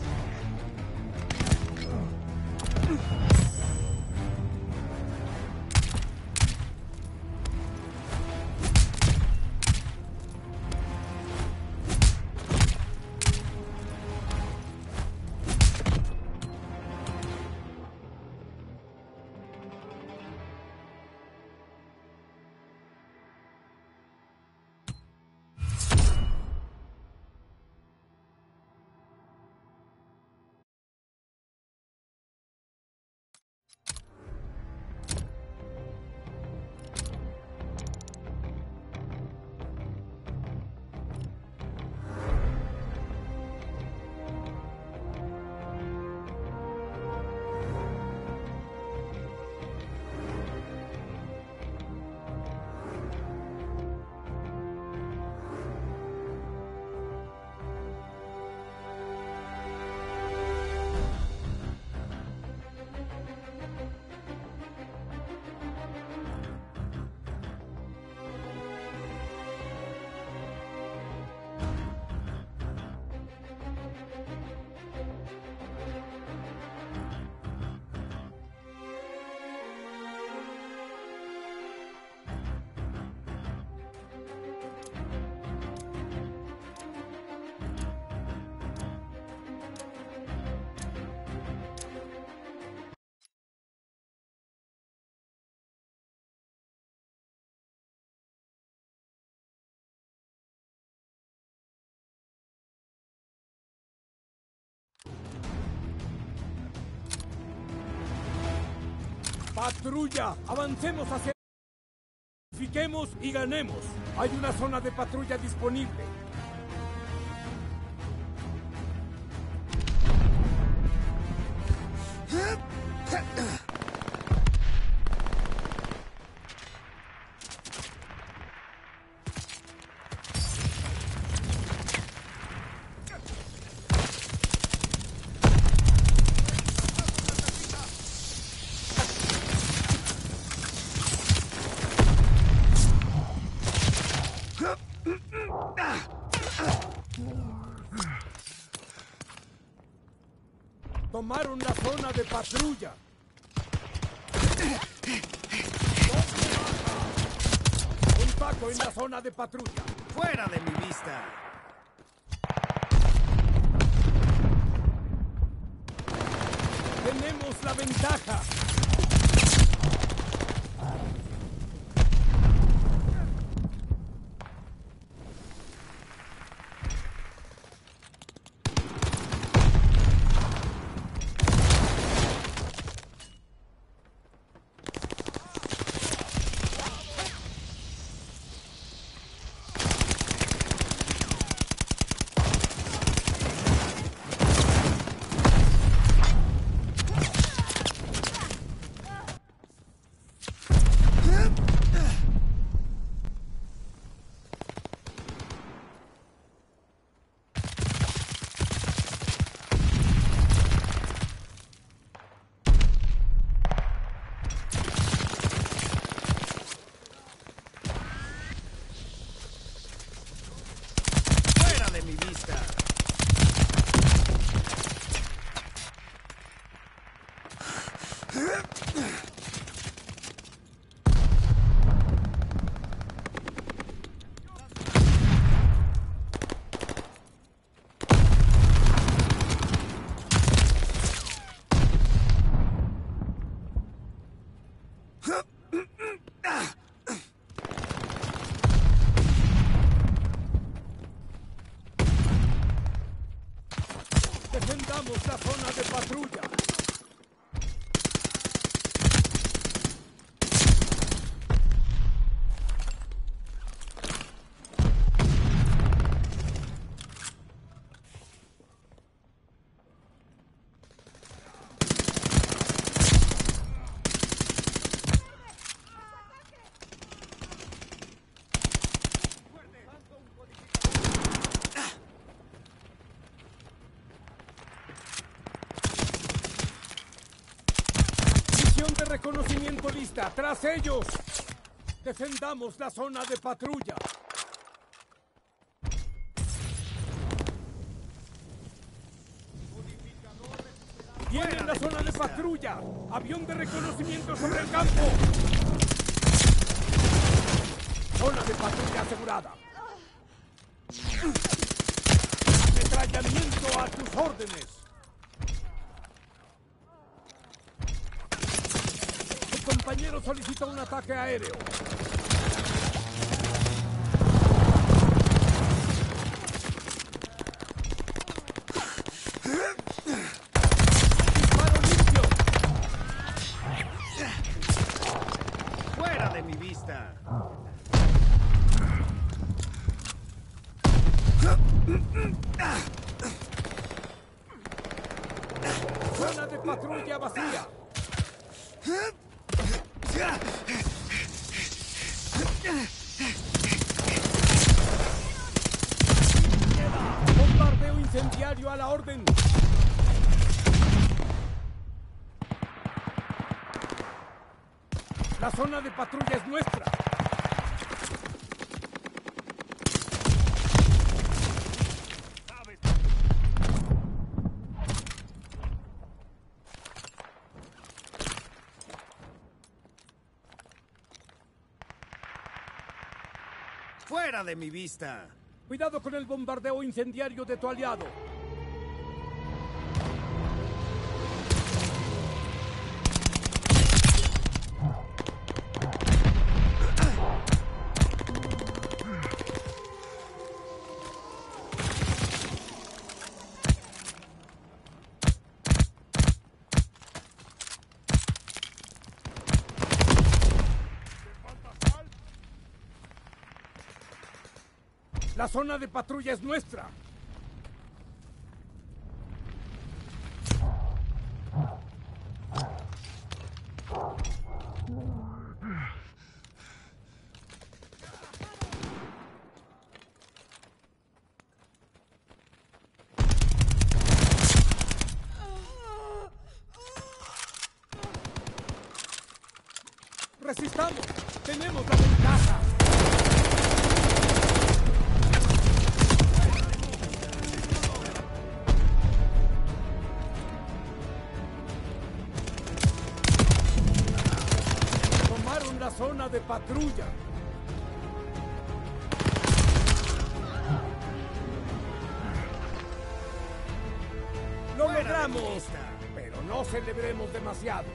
¡Patrulla! ¡Avancemos hacia... Fiquemos y ganemos! Hay una zona de patrulla disponible. Tomaron la zona de patrulla. Contacto en la zona de patrulla. ¡Fuera de mi vista! Tenemos la ventaja. Defendamos la zona de patrulla. De reconocimiento lista. ¡Tras ellos! Defendamos la zona de patrulla. ¡Viene la zona de patrulla! ¡Avión de reconocimiento sobre el campo! Zona de patrulla asegurada. Ametrallamiento a tus órdenes. Compañero solicita un ataque aéreo. Disparo limpio. ¡Fuera de mi vista! Zona de patrulla vacía. Bombardeo incendiario a la orden. La zona de patrulla es nuestra. ¡Fuera de mi vista! Cuidado con el bombardeo incendiario de tu aliado. La zona de patrulla es nuestra. ¡Resistamos! ¡Tenemos la ventaja! Tomaron la zona de patrulla. ¡Lo Fuera de mi logramos! vista. Pero no celebremos demasiado.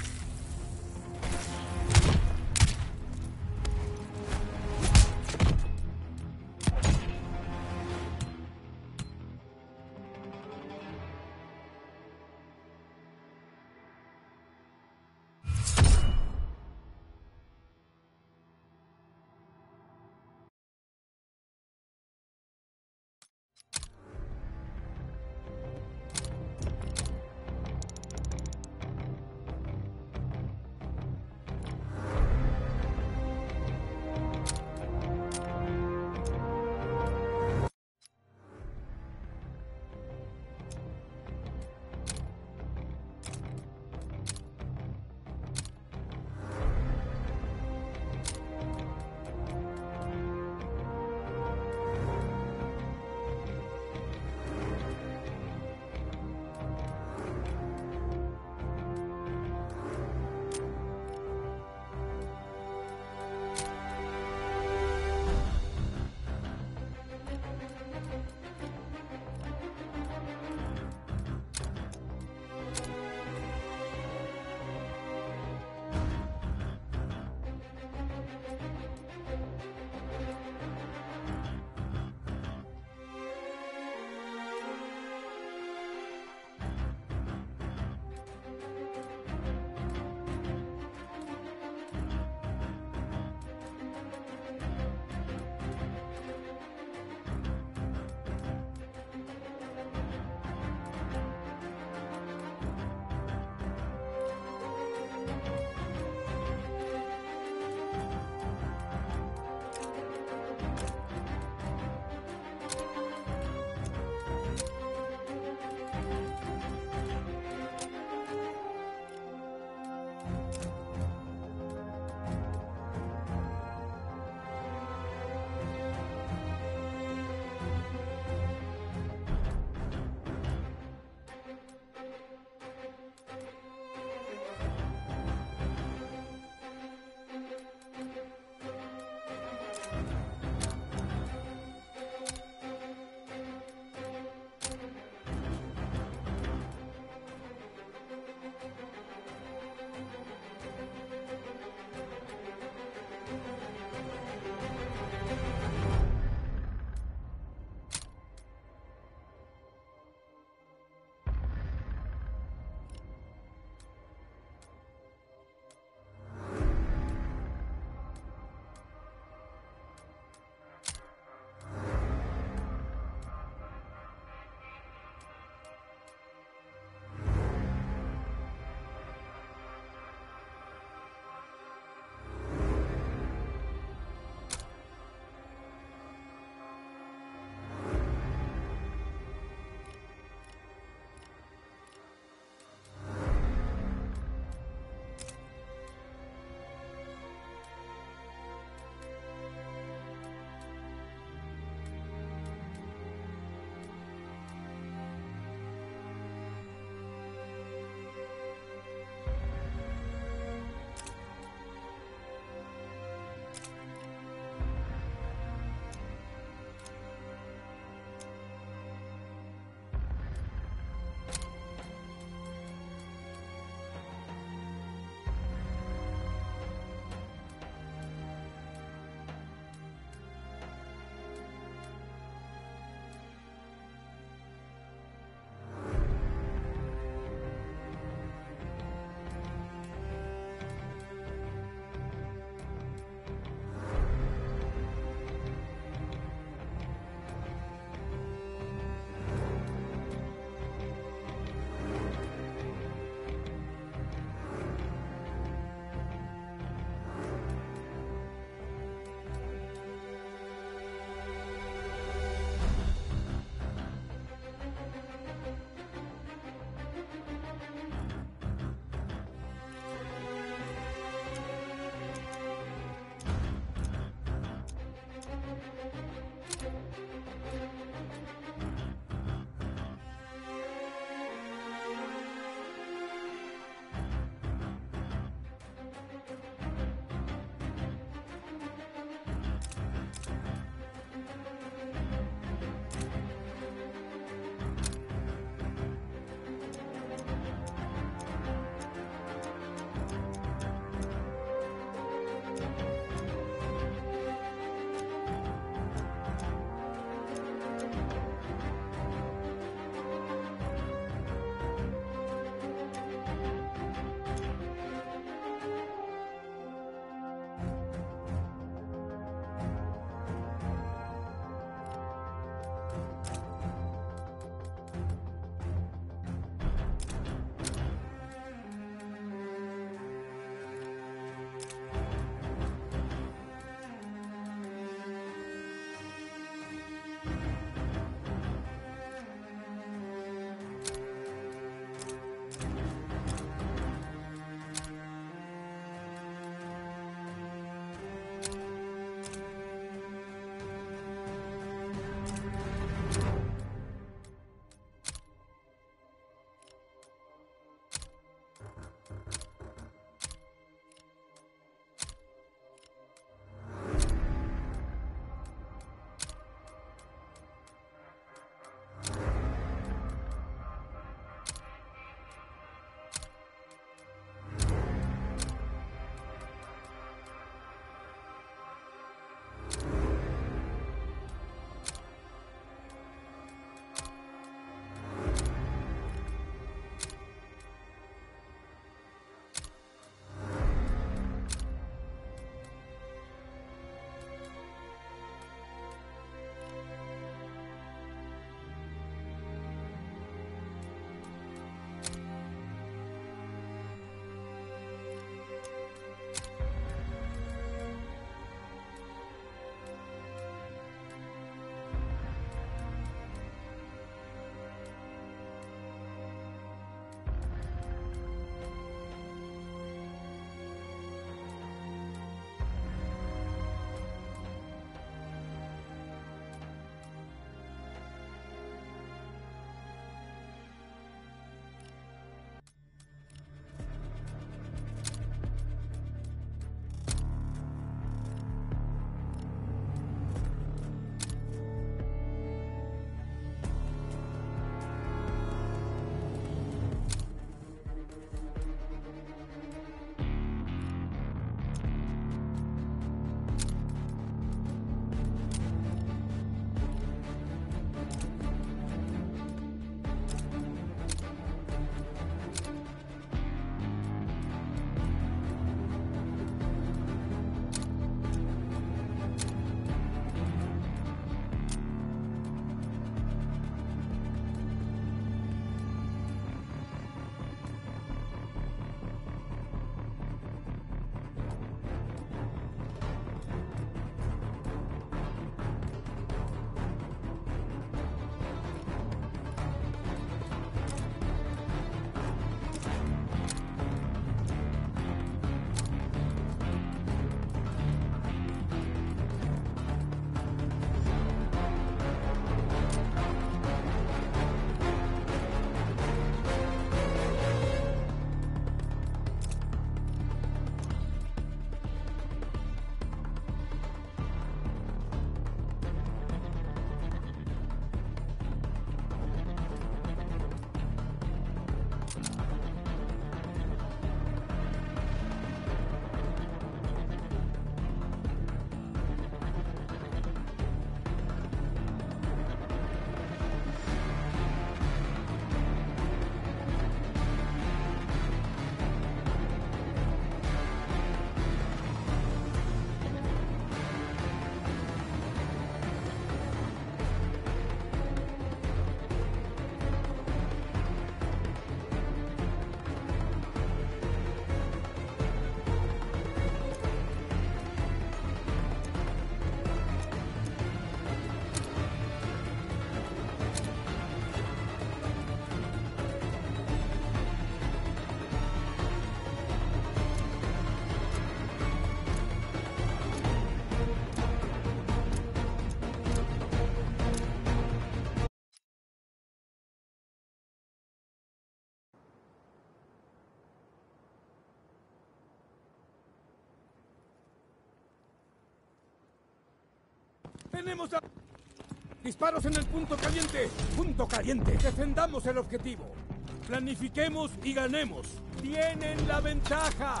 ¡Tenemos a... disparos en el punto caliente! ¡Punto caliente! Defendamos el objetivo. Planifiquemos y ganemos. ¡Tienen la ventaja!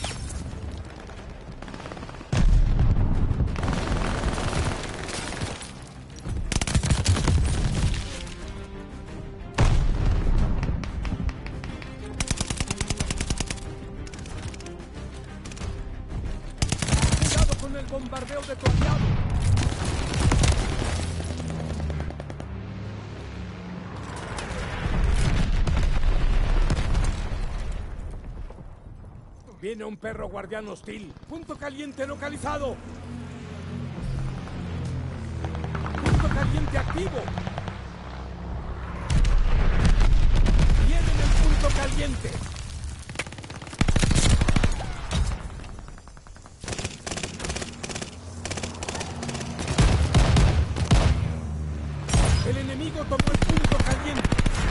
Cuidado con el bombardeo de tu aliado. Viene un perro guardián hostil. Punto caliente localizado. Punto caliente activo. Viene en el punto caliente. El enemigo tomó el punto caliente.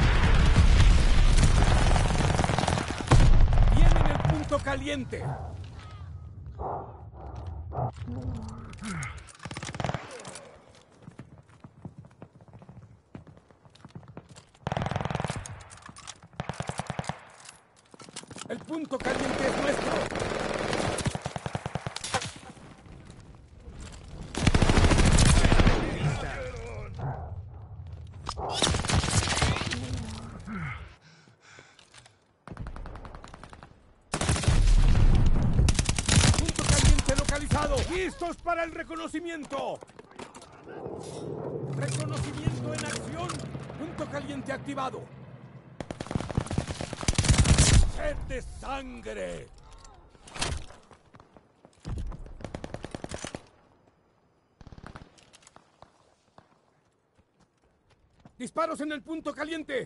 Caliente. El punto caliente es nuestro. ¡Listos para el reconocimiento! ¡Reconocimiento en acción! Punto caliente activado. ¡Sed de sangre! ¡Disparos en el punto caliente!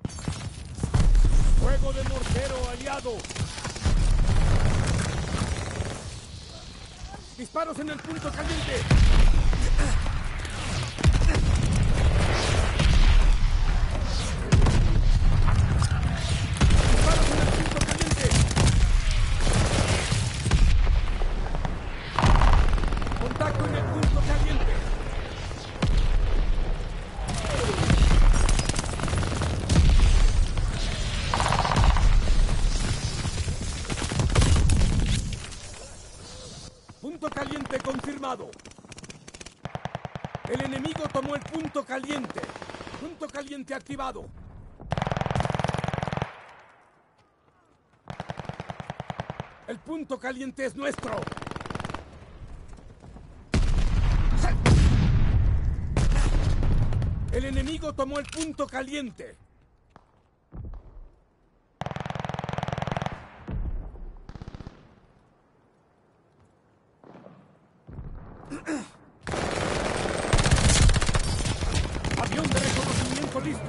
¡Fuego de mortero aliado! ¡Disparos en el punto caliente! ¡Disparos en el punto caliente! ¡Contacto en el punto caliente! Punto caliente confirmado. El enemigo tomó el punto caliente. Punto caliente activado. El punto caliente es nuestro. El enemigo tomó el punto caliente. Avión de reconocimiento listo.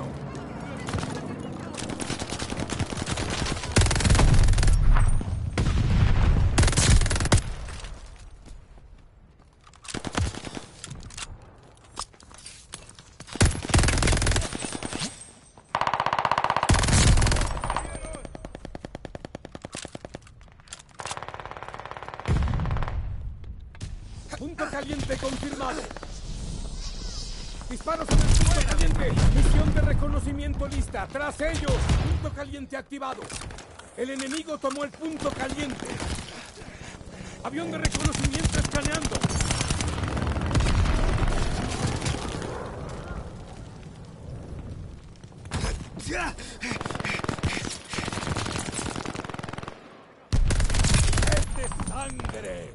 Punto caliente confirmado. Disparos en el punto caliente. Misión de reconocimiento lista. Tras ellos. Punto caliente activado. El enemigo tomó el punto caliente. Avión de reconocimiento escaneando. ¡Sed de sangre!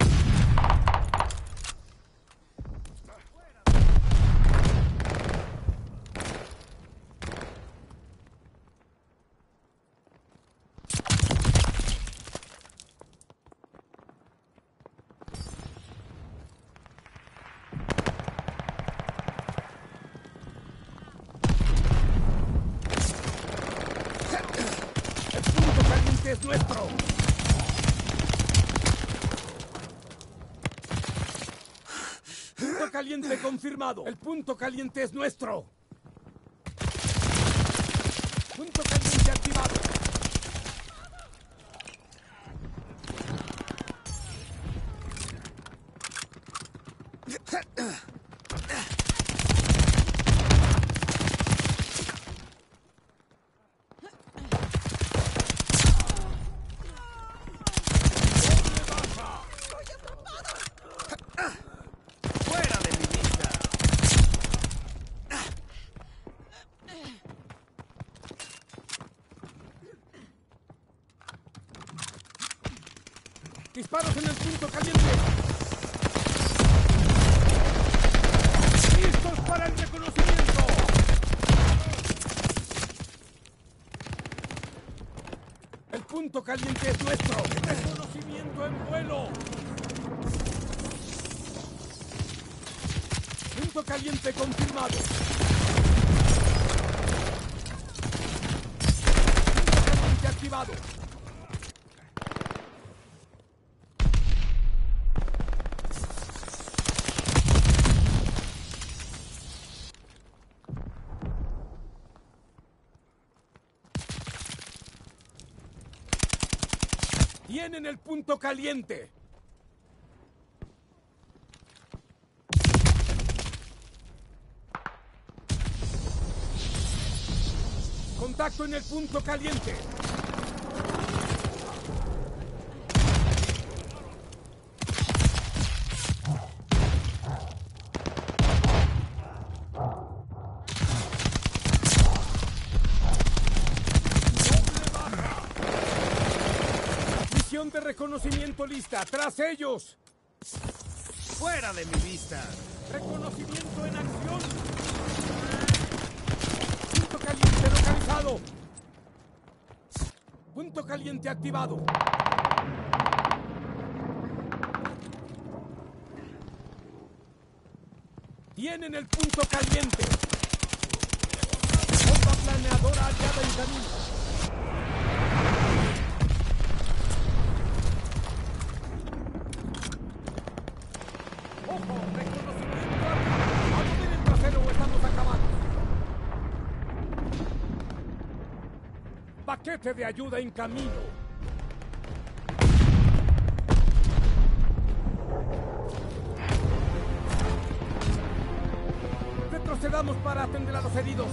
Es nuestro. Punto caliente confirmado. El punto caliente es nuestro. Punto caliente activado. Disparos en el punto caliente. ¡Listos para el reconocimiento! El punto caliente es nuestro. Reconocimiento en vuelo. Punto caliente confirmado. Punto caliente activado. Tienen el punto caliente. Contacto en el punto caliente. Misión de reconocimiento lista. ¡Tras ellos! ¡Fuera de mi vista! Reconocimiento en acción. Punto caliente localizado. Punto caliente activado. Tienen el punto caliente. Bomba planeadora aliada en camino. ¡Ojo! ¡Reconocimiento! ¡Vamos en el trasero o estamos acabados! Paquete de ayuda en camino. Retrocedamos para atender a los heridos.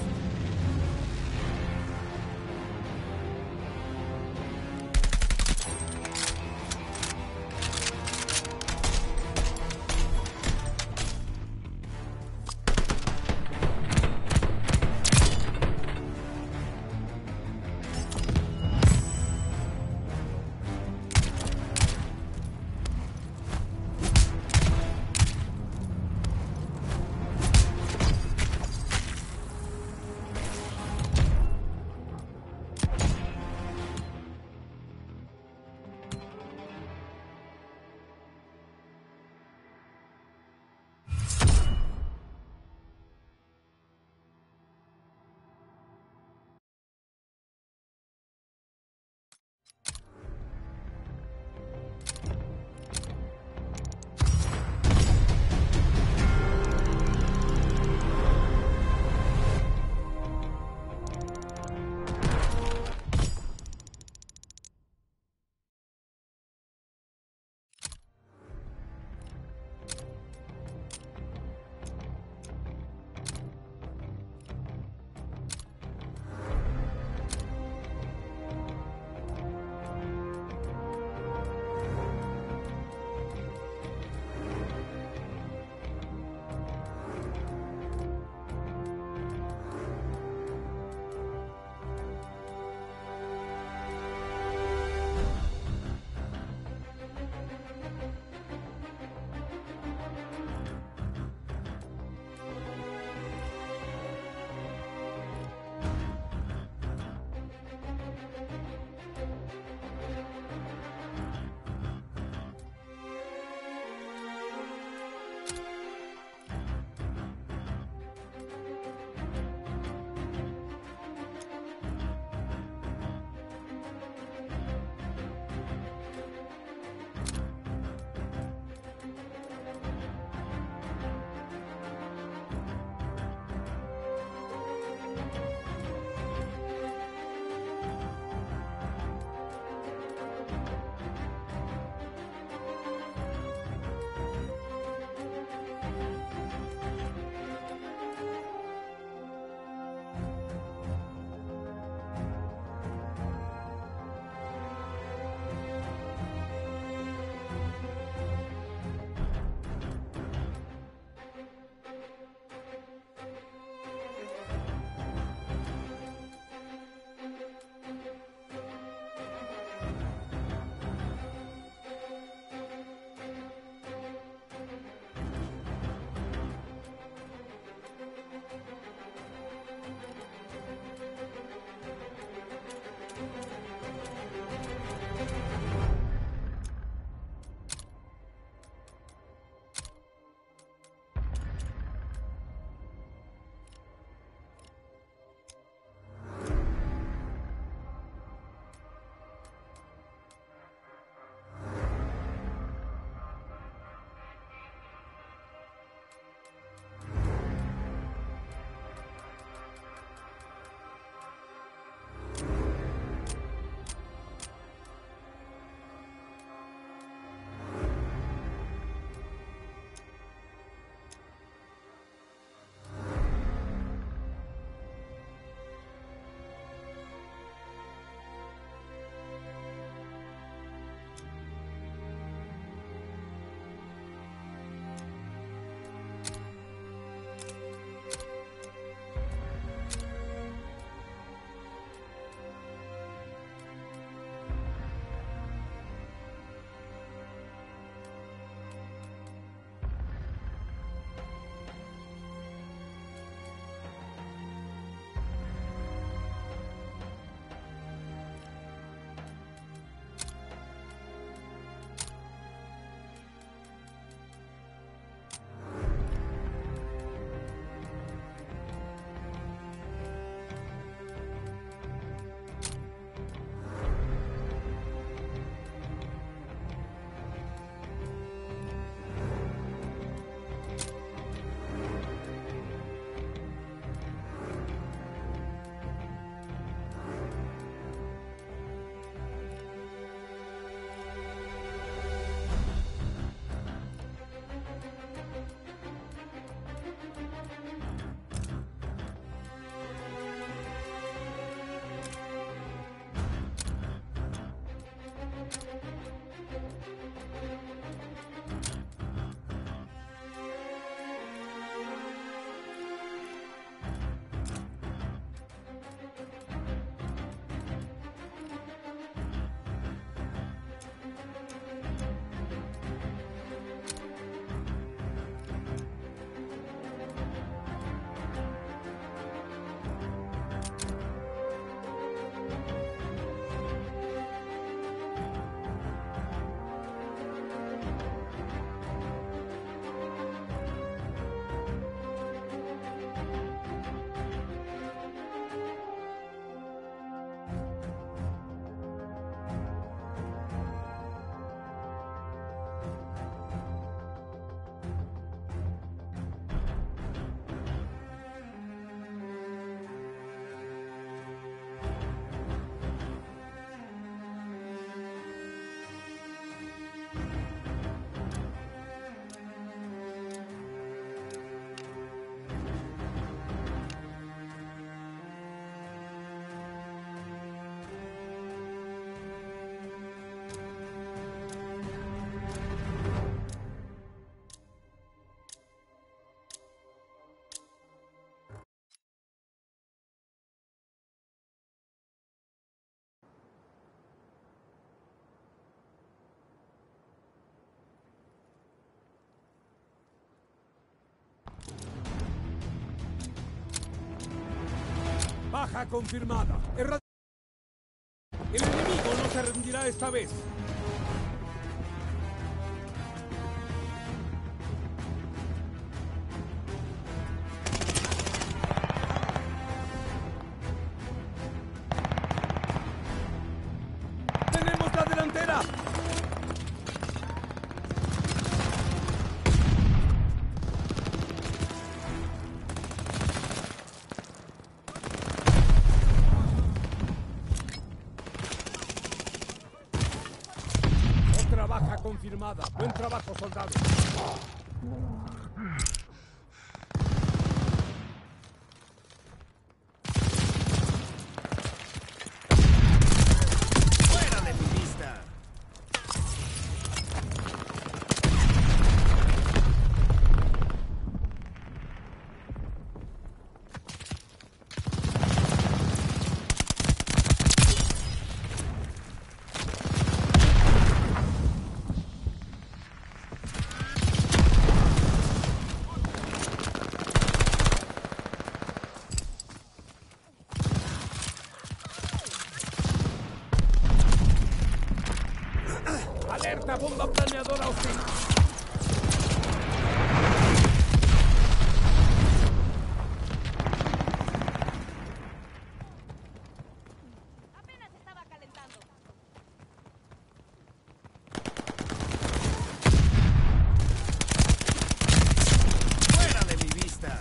Baja confirmada. Erra- El enemigo no se rendirá esta vez. ¡Tenemos la delantera! Otra baja confirmada. Buen trabajo, soldado. ¡Fuera de mi vista! ¡Alerta! ¡Bomba planeadora hostil! Apenas estaba calentando. ¡Fuera de mi vista!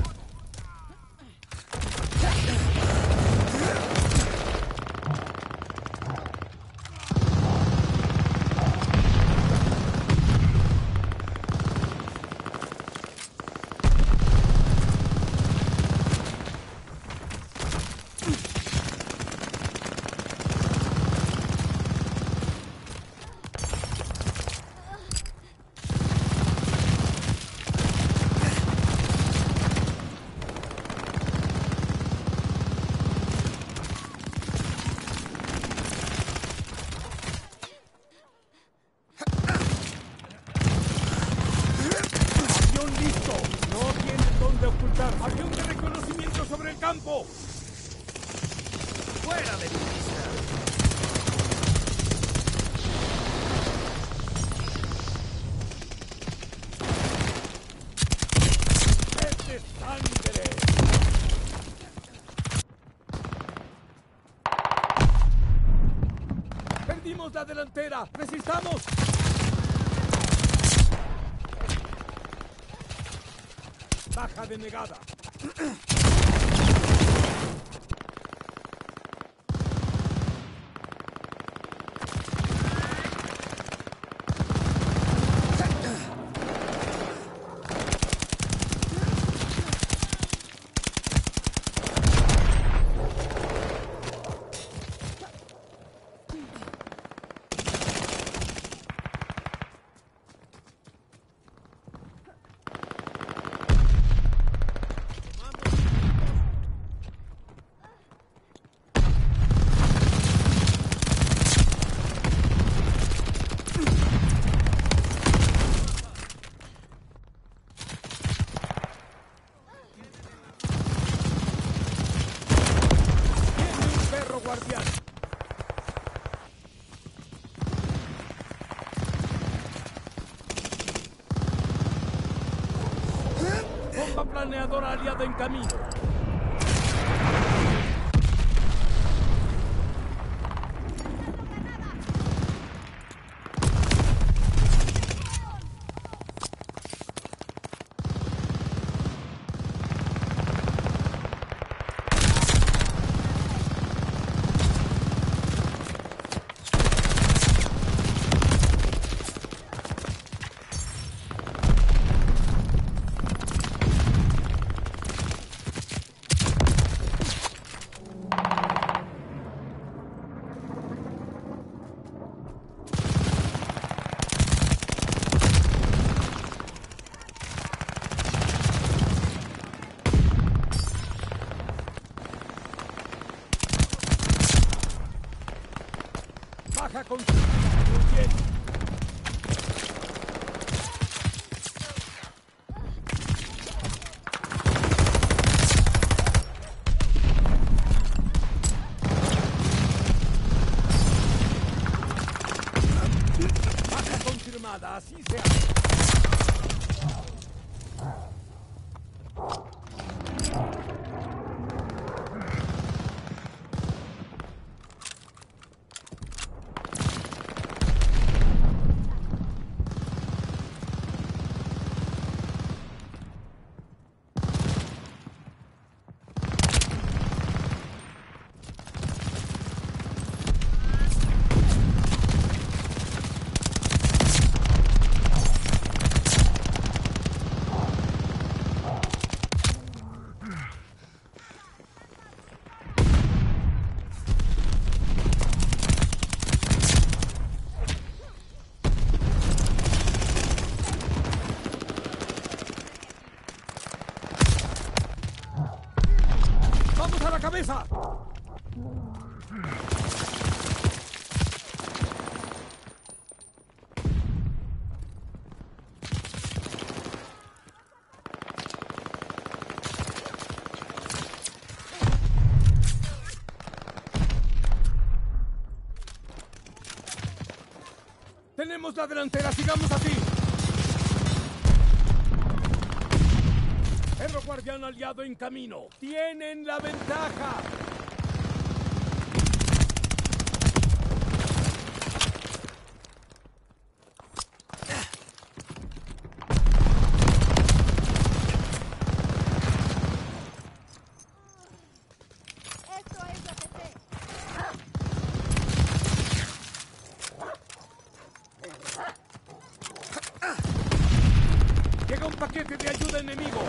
¡Avión listo! No tienen dónde ocultar. ¡Avión de reconocimiento sobre el campo! ¡Fuera de mi vista! ¡Sed de sangre! ¡Perdimos la delantera! ¡Resistamos! Baja denegada. ¡Tiene un perro guardián! Bomba planeadora aliada en camino. Baja con... Muy bien. ¡Vamos a la cabeza! Tenemos la delantera, sigamos así. Perro guardián aliado en camino. Tienen la ventaja. Esto es lo que sé. Llega un paquete de ayuda enemigo.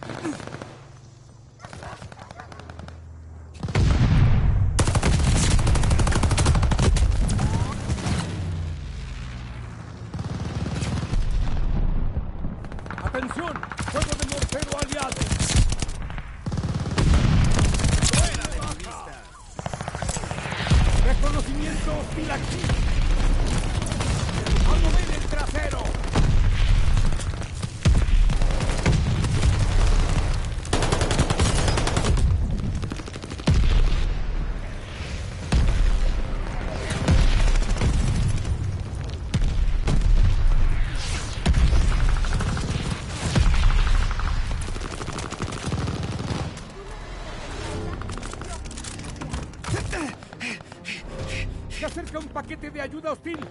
¡Atención! ¡Fuego de mortero aliado! ¡Fuera de mi vista! ¡Reconocimiento hostil aquí! ¡A mover el trasero! Se acerca un paquete de ayuda hostil.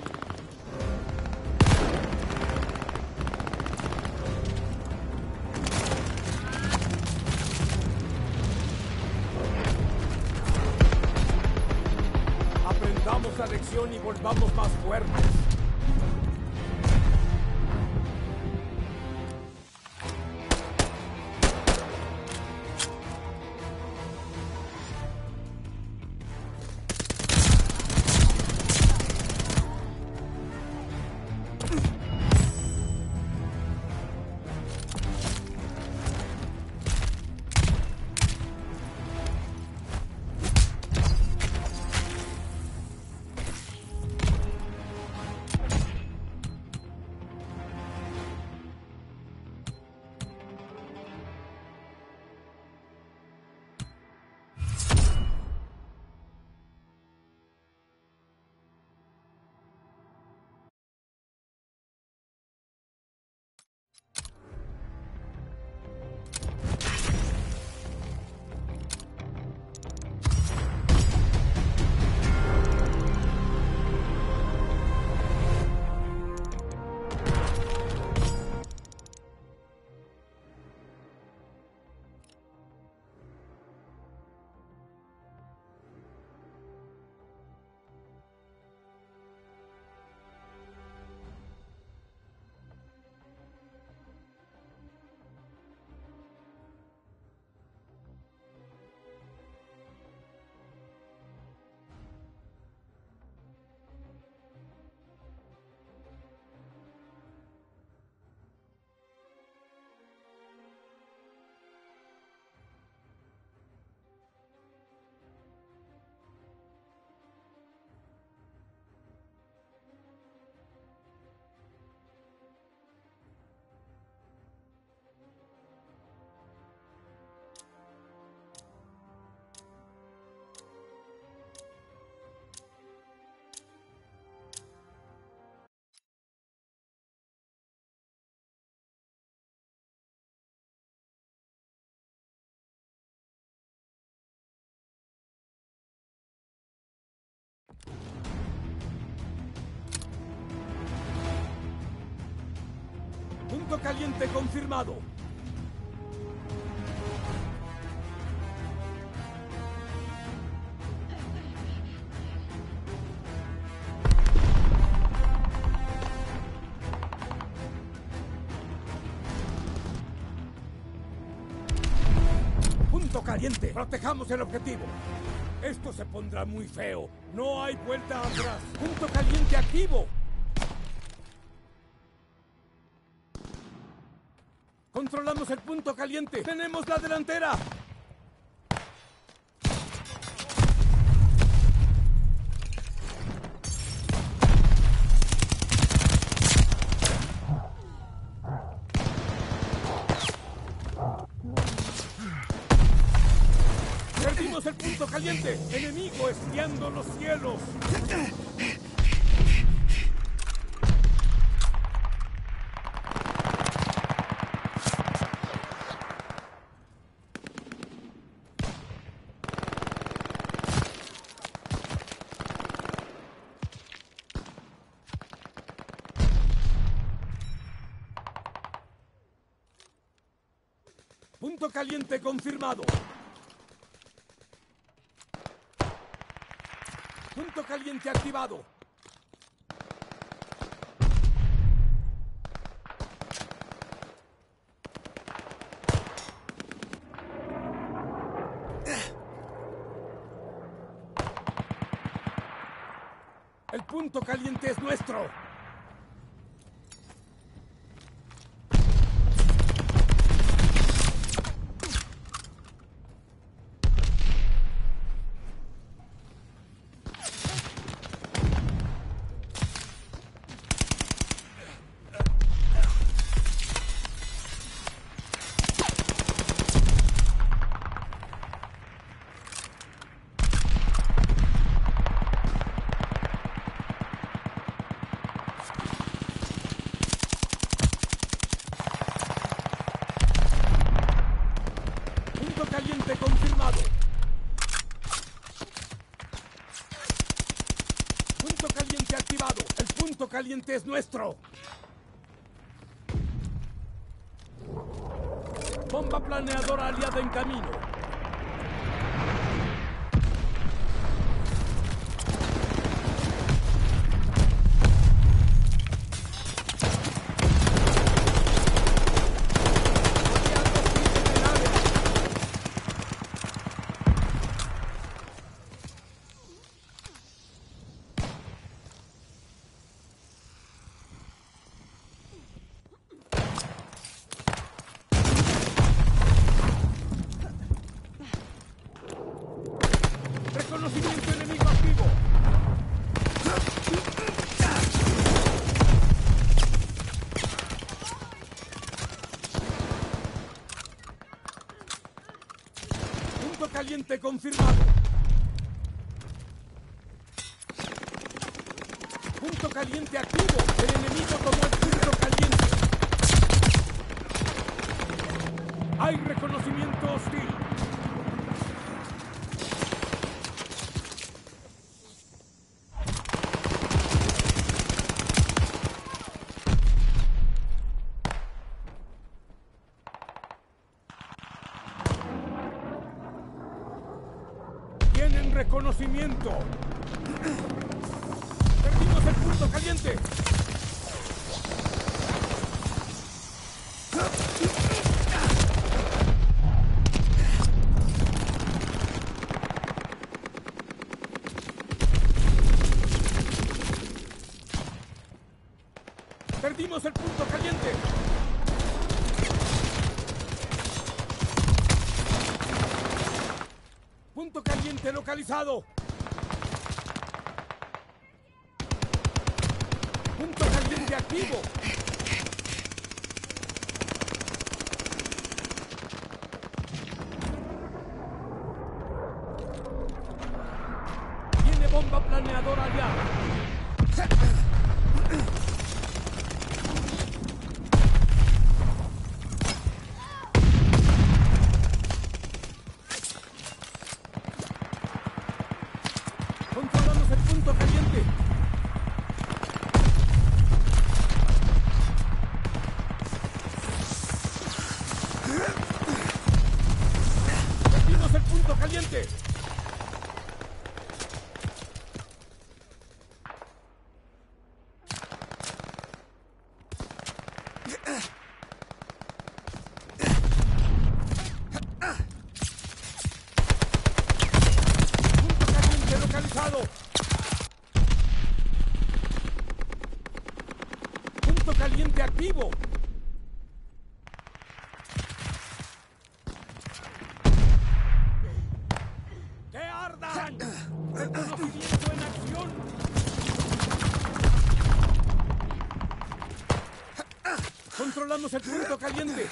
Aprendamos la lección y volvamos más fuertes. Punto caliente confirmado. Punto caliente. Protejamos el objetivo. Esto se pondrá muy feo. No hay vuelta atrás. Punto caliente activo. Controlamos el punto caliente. ¡Tenemos la delantera! Perdimos el punto caliente. Enemigo espiando los cielos. Punto caliente confirmado. Punto caliente activado. El punto caliente es nuestro. Caliente confirmado. Punto caliente activado. El punto caliente es nuestro. Bomba planeadora aliada en camino. Reconocimiento enemigo activo. Punto caliente confirmado. Punto caliente activo. El enemigo tomó el punto caliente. Hay reconocimiento hostil. Tienen reconocimiento. Perdimos el punto caliente. Perdimos el punto caliente. Punto caliente localizado. Punto caliente activo. Tiene bomba planeadora aliada. Controlamos el punto caliente. caliente. Punto caliente localizado. Punto caliente activo. ¡Que ardan! Reconocimiento en acción. Controlamos el punto caliente.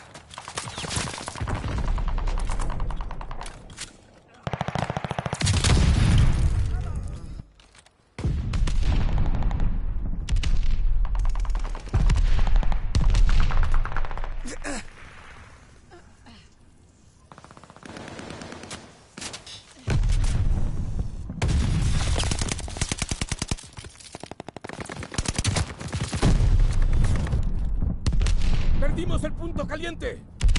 Perdimos el punto caliente.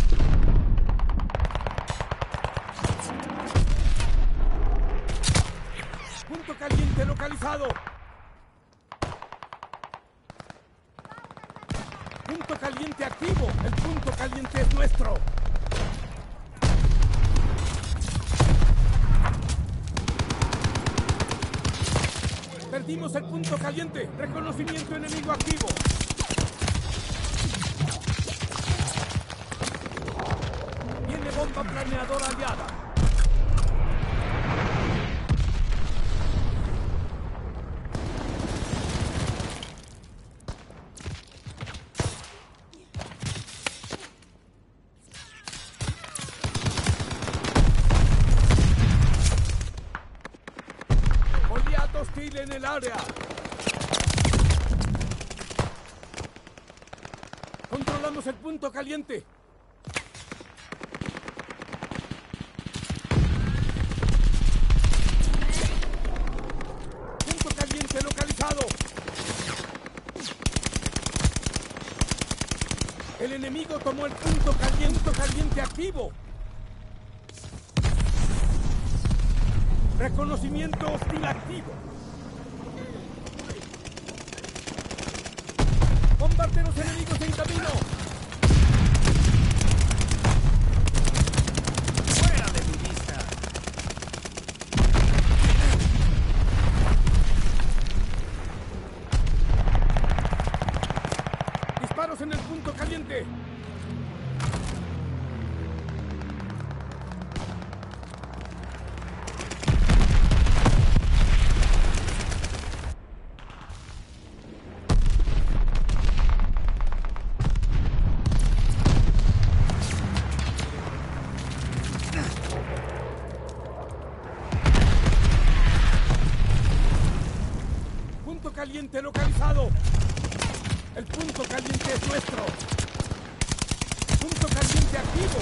Punto caliente localizado. Punto caliente activo. El punto caliente es nuestro. Perdimos el punto caliente. Reconocimiento enemigo activo. Viene bomba planeadora aliada. Goliat hostil en el área. Controlamos el punto caliente. Punto caliente localizado. El enemigo tomó el punto caliente, punto caliente activo. Reconocimiento hostil activo. Bombarderos enemigos en camino. ¡Fuera de mi vista! Disparos en el punto caliente. Punto caliente localizado. El punto caliente es nuestro. Punto caliente activo.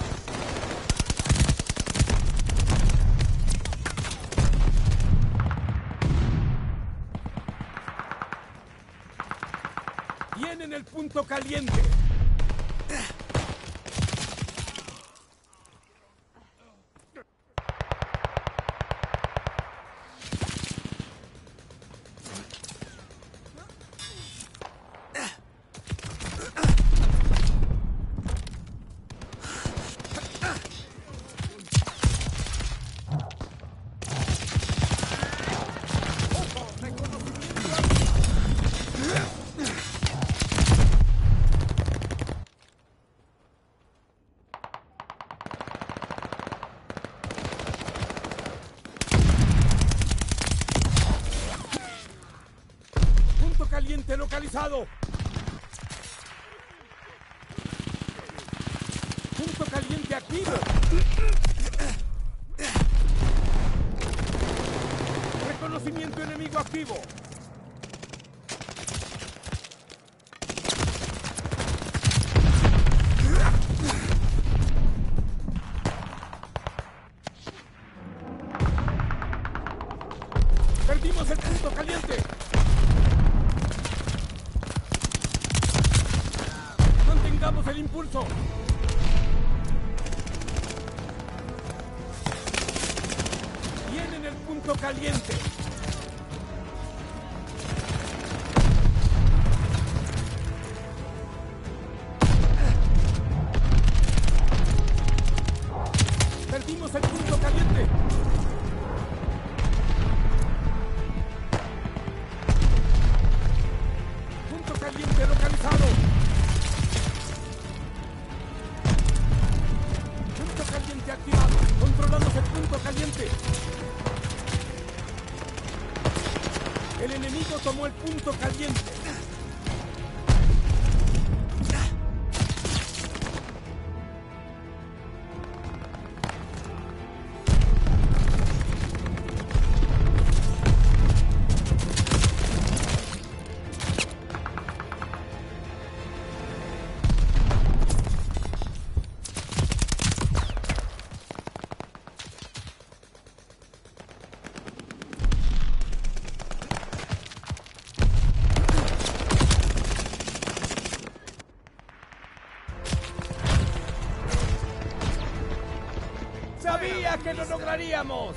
Tienen el punto caliente. Punto caliente localizado. Punto caliente activo. Reconocimiento enemigo activo. Perdimos el punto caliente. Mantengamos el impulso. caliente. Perdimos el punto caliente. Punto caliente localizado. Punto caliente activado. Controlamos el punto caliente. El enemigo tomó el punto caliente. ¡Sabía que lo lograríamos!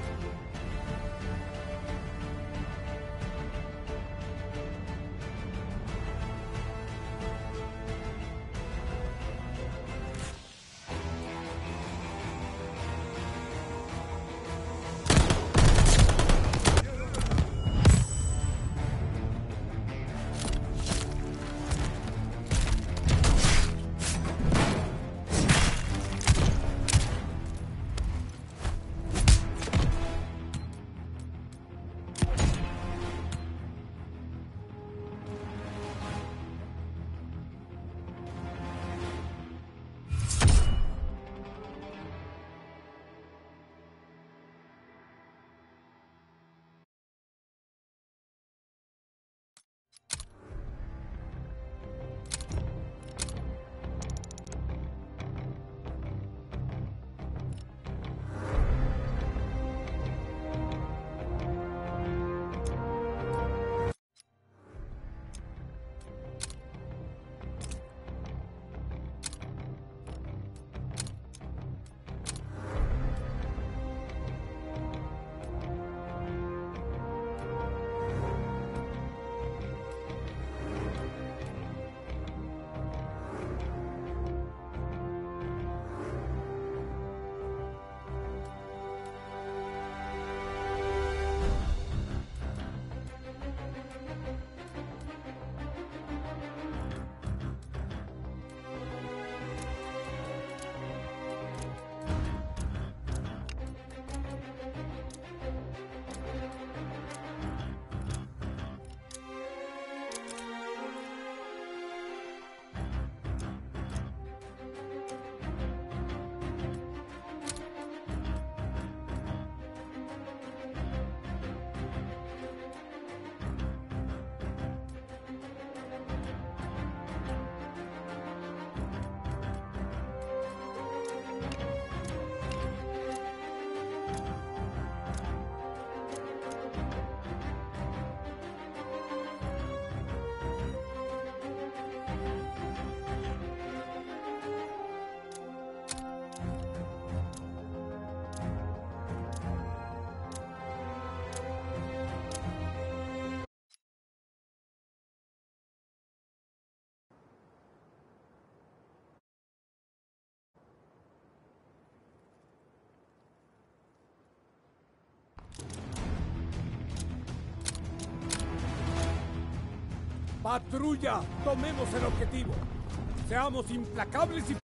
¡Patrulla! ¡Tomemos el objetivo! ¡Seamos implacables y...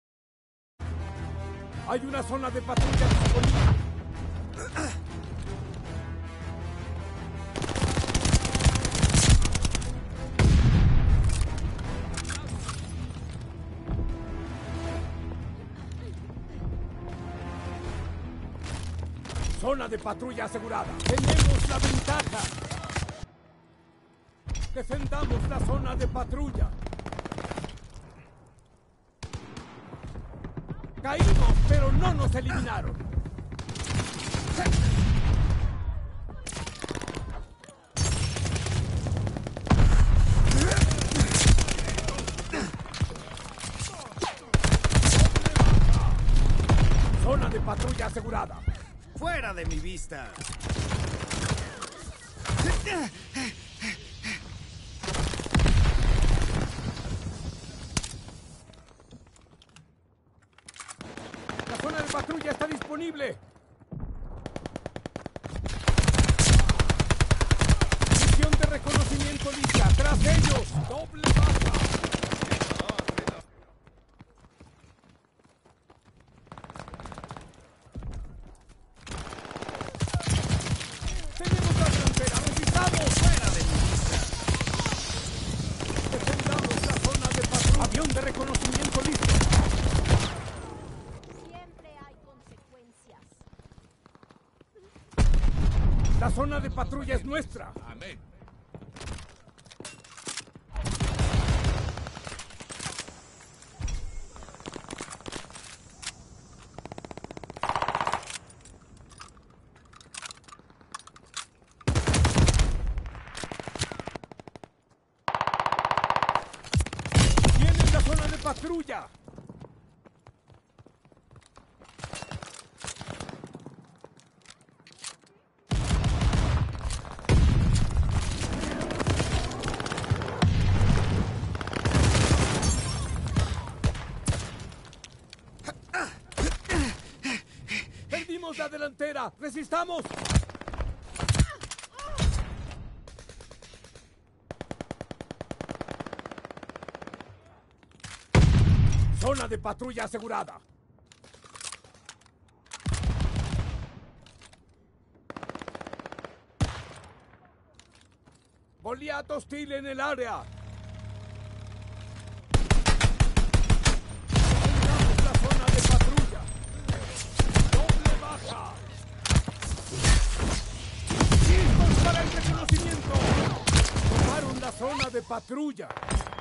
Hay una zona de patrulla disponible. Zona de patrulla asegurada. Tenemos la ventaja. Defendamos la zona de patrulla. Caímos, pero no nos eliminaron. Zona de patrulla asegurada. ¡Fuera de mi vista! La zona de patrulla está disponible. Misión de reconocimiento lista. ¡Tras ellos! ¡Doble baja! ¡Tenemos la delantera! ¡Resistamos! ¡Fuera de mi vista! ¡Defendamos la zona de patrulla! ¡Avión de reconocimiento listo! Siempre hay consecuencias. La zona de patrulla es nuestra. Amén. ¡Tienen la zona de patrulla! ¡Perdimos la delantera! ¡Resistamos! Zona de patrulla asegurada. Goliat hostil en el área. Defendamos la zona de patrulla. Doble baja. ¡Listos para el reconocimiento! Tomaron la zona de patrulla.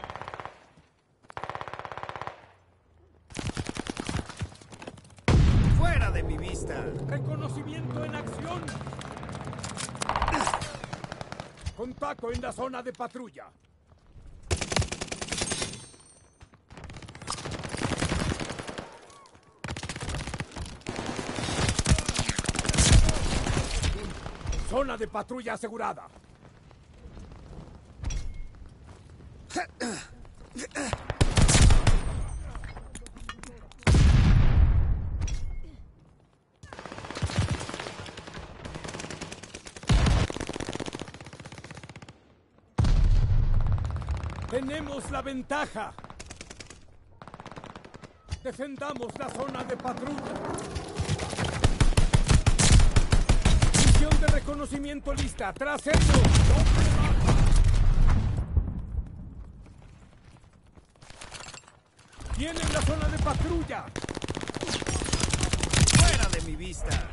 ¡Fuera de mi vista! Reconocimiento en acción. Contacto en la zona de patrulla. Zona de patrulla asegurada. Tenemos la ventaja. Defendamos la zona de patrulla. Misión de reconocimiento lista. Tras ellos. Tienen la zona de patrulla. ¡Fuera de mi vista!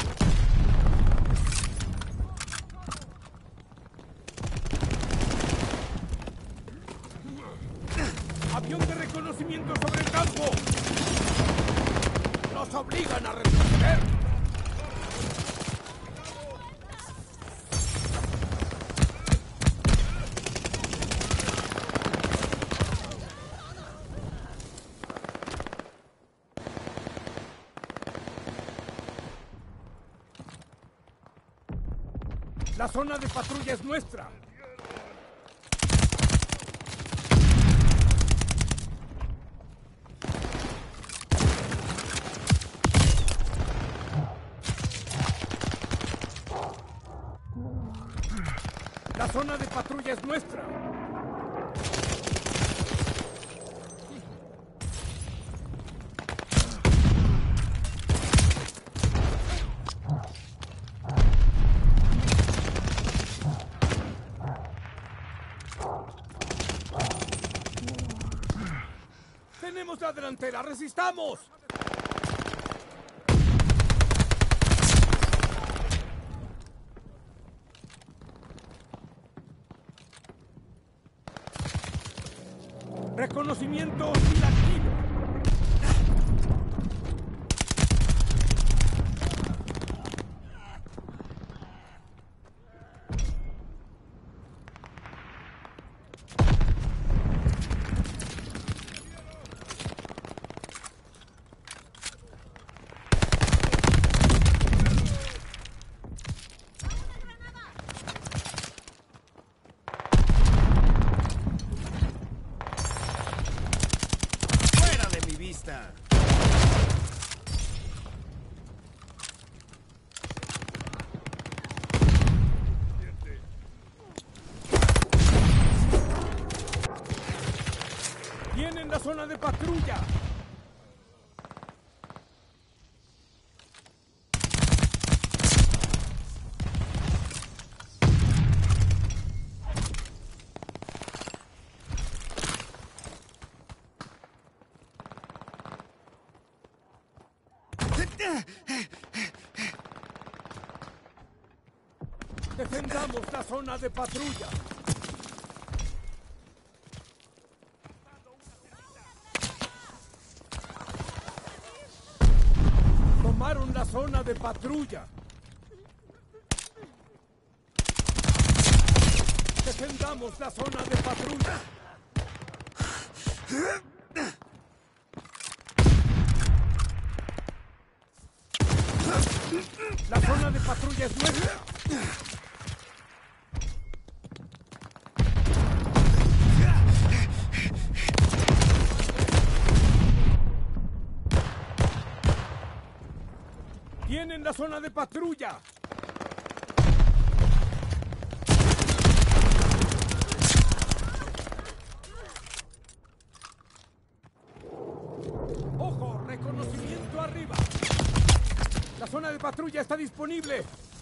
Avión de reconocimiento sobre el campo. Nos obligan a retroceder. La zona de patrulla es nuestra. La zona de patrulla es nuestra. Tenemos la delantera, resistamos. Reconocimiento hostil activo. vista. Tienen la zona de patrulla. Defendamos la zona de patrulla. Tomaron la zona de patrulla. Defendamos la zona de patrulla. La zona de patrulla es nuestra. Tienen la zona de patrulla. ¡Ojo! ¡Reconocimiento arriba! La zona de patrulla está disponible.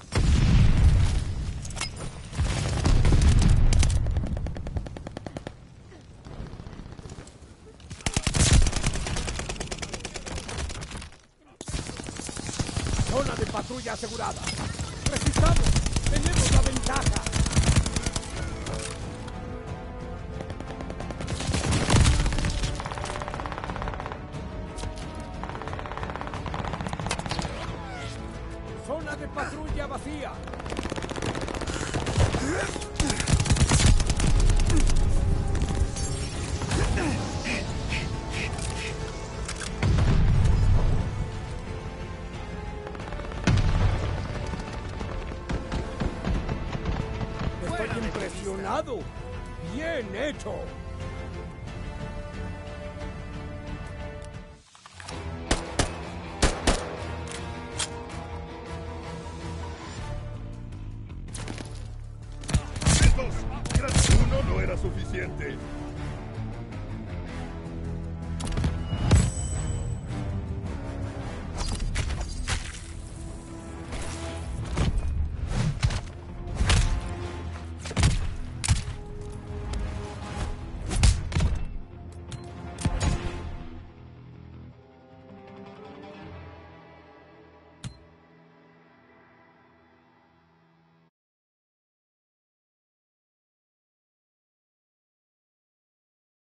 Zona de patrulla asegurada. Resistamos. Tenemos la ventaja. Zona de patrulla vacía. Estoy impresionado. Bien hecho. Uno no era suficiente.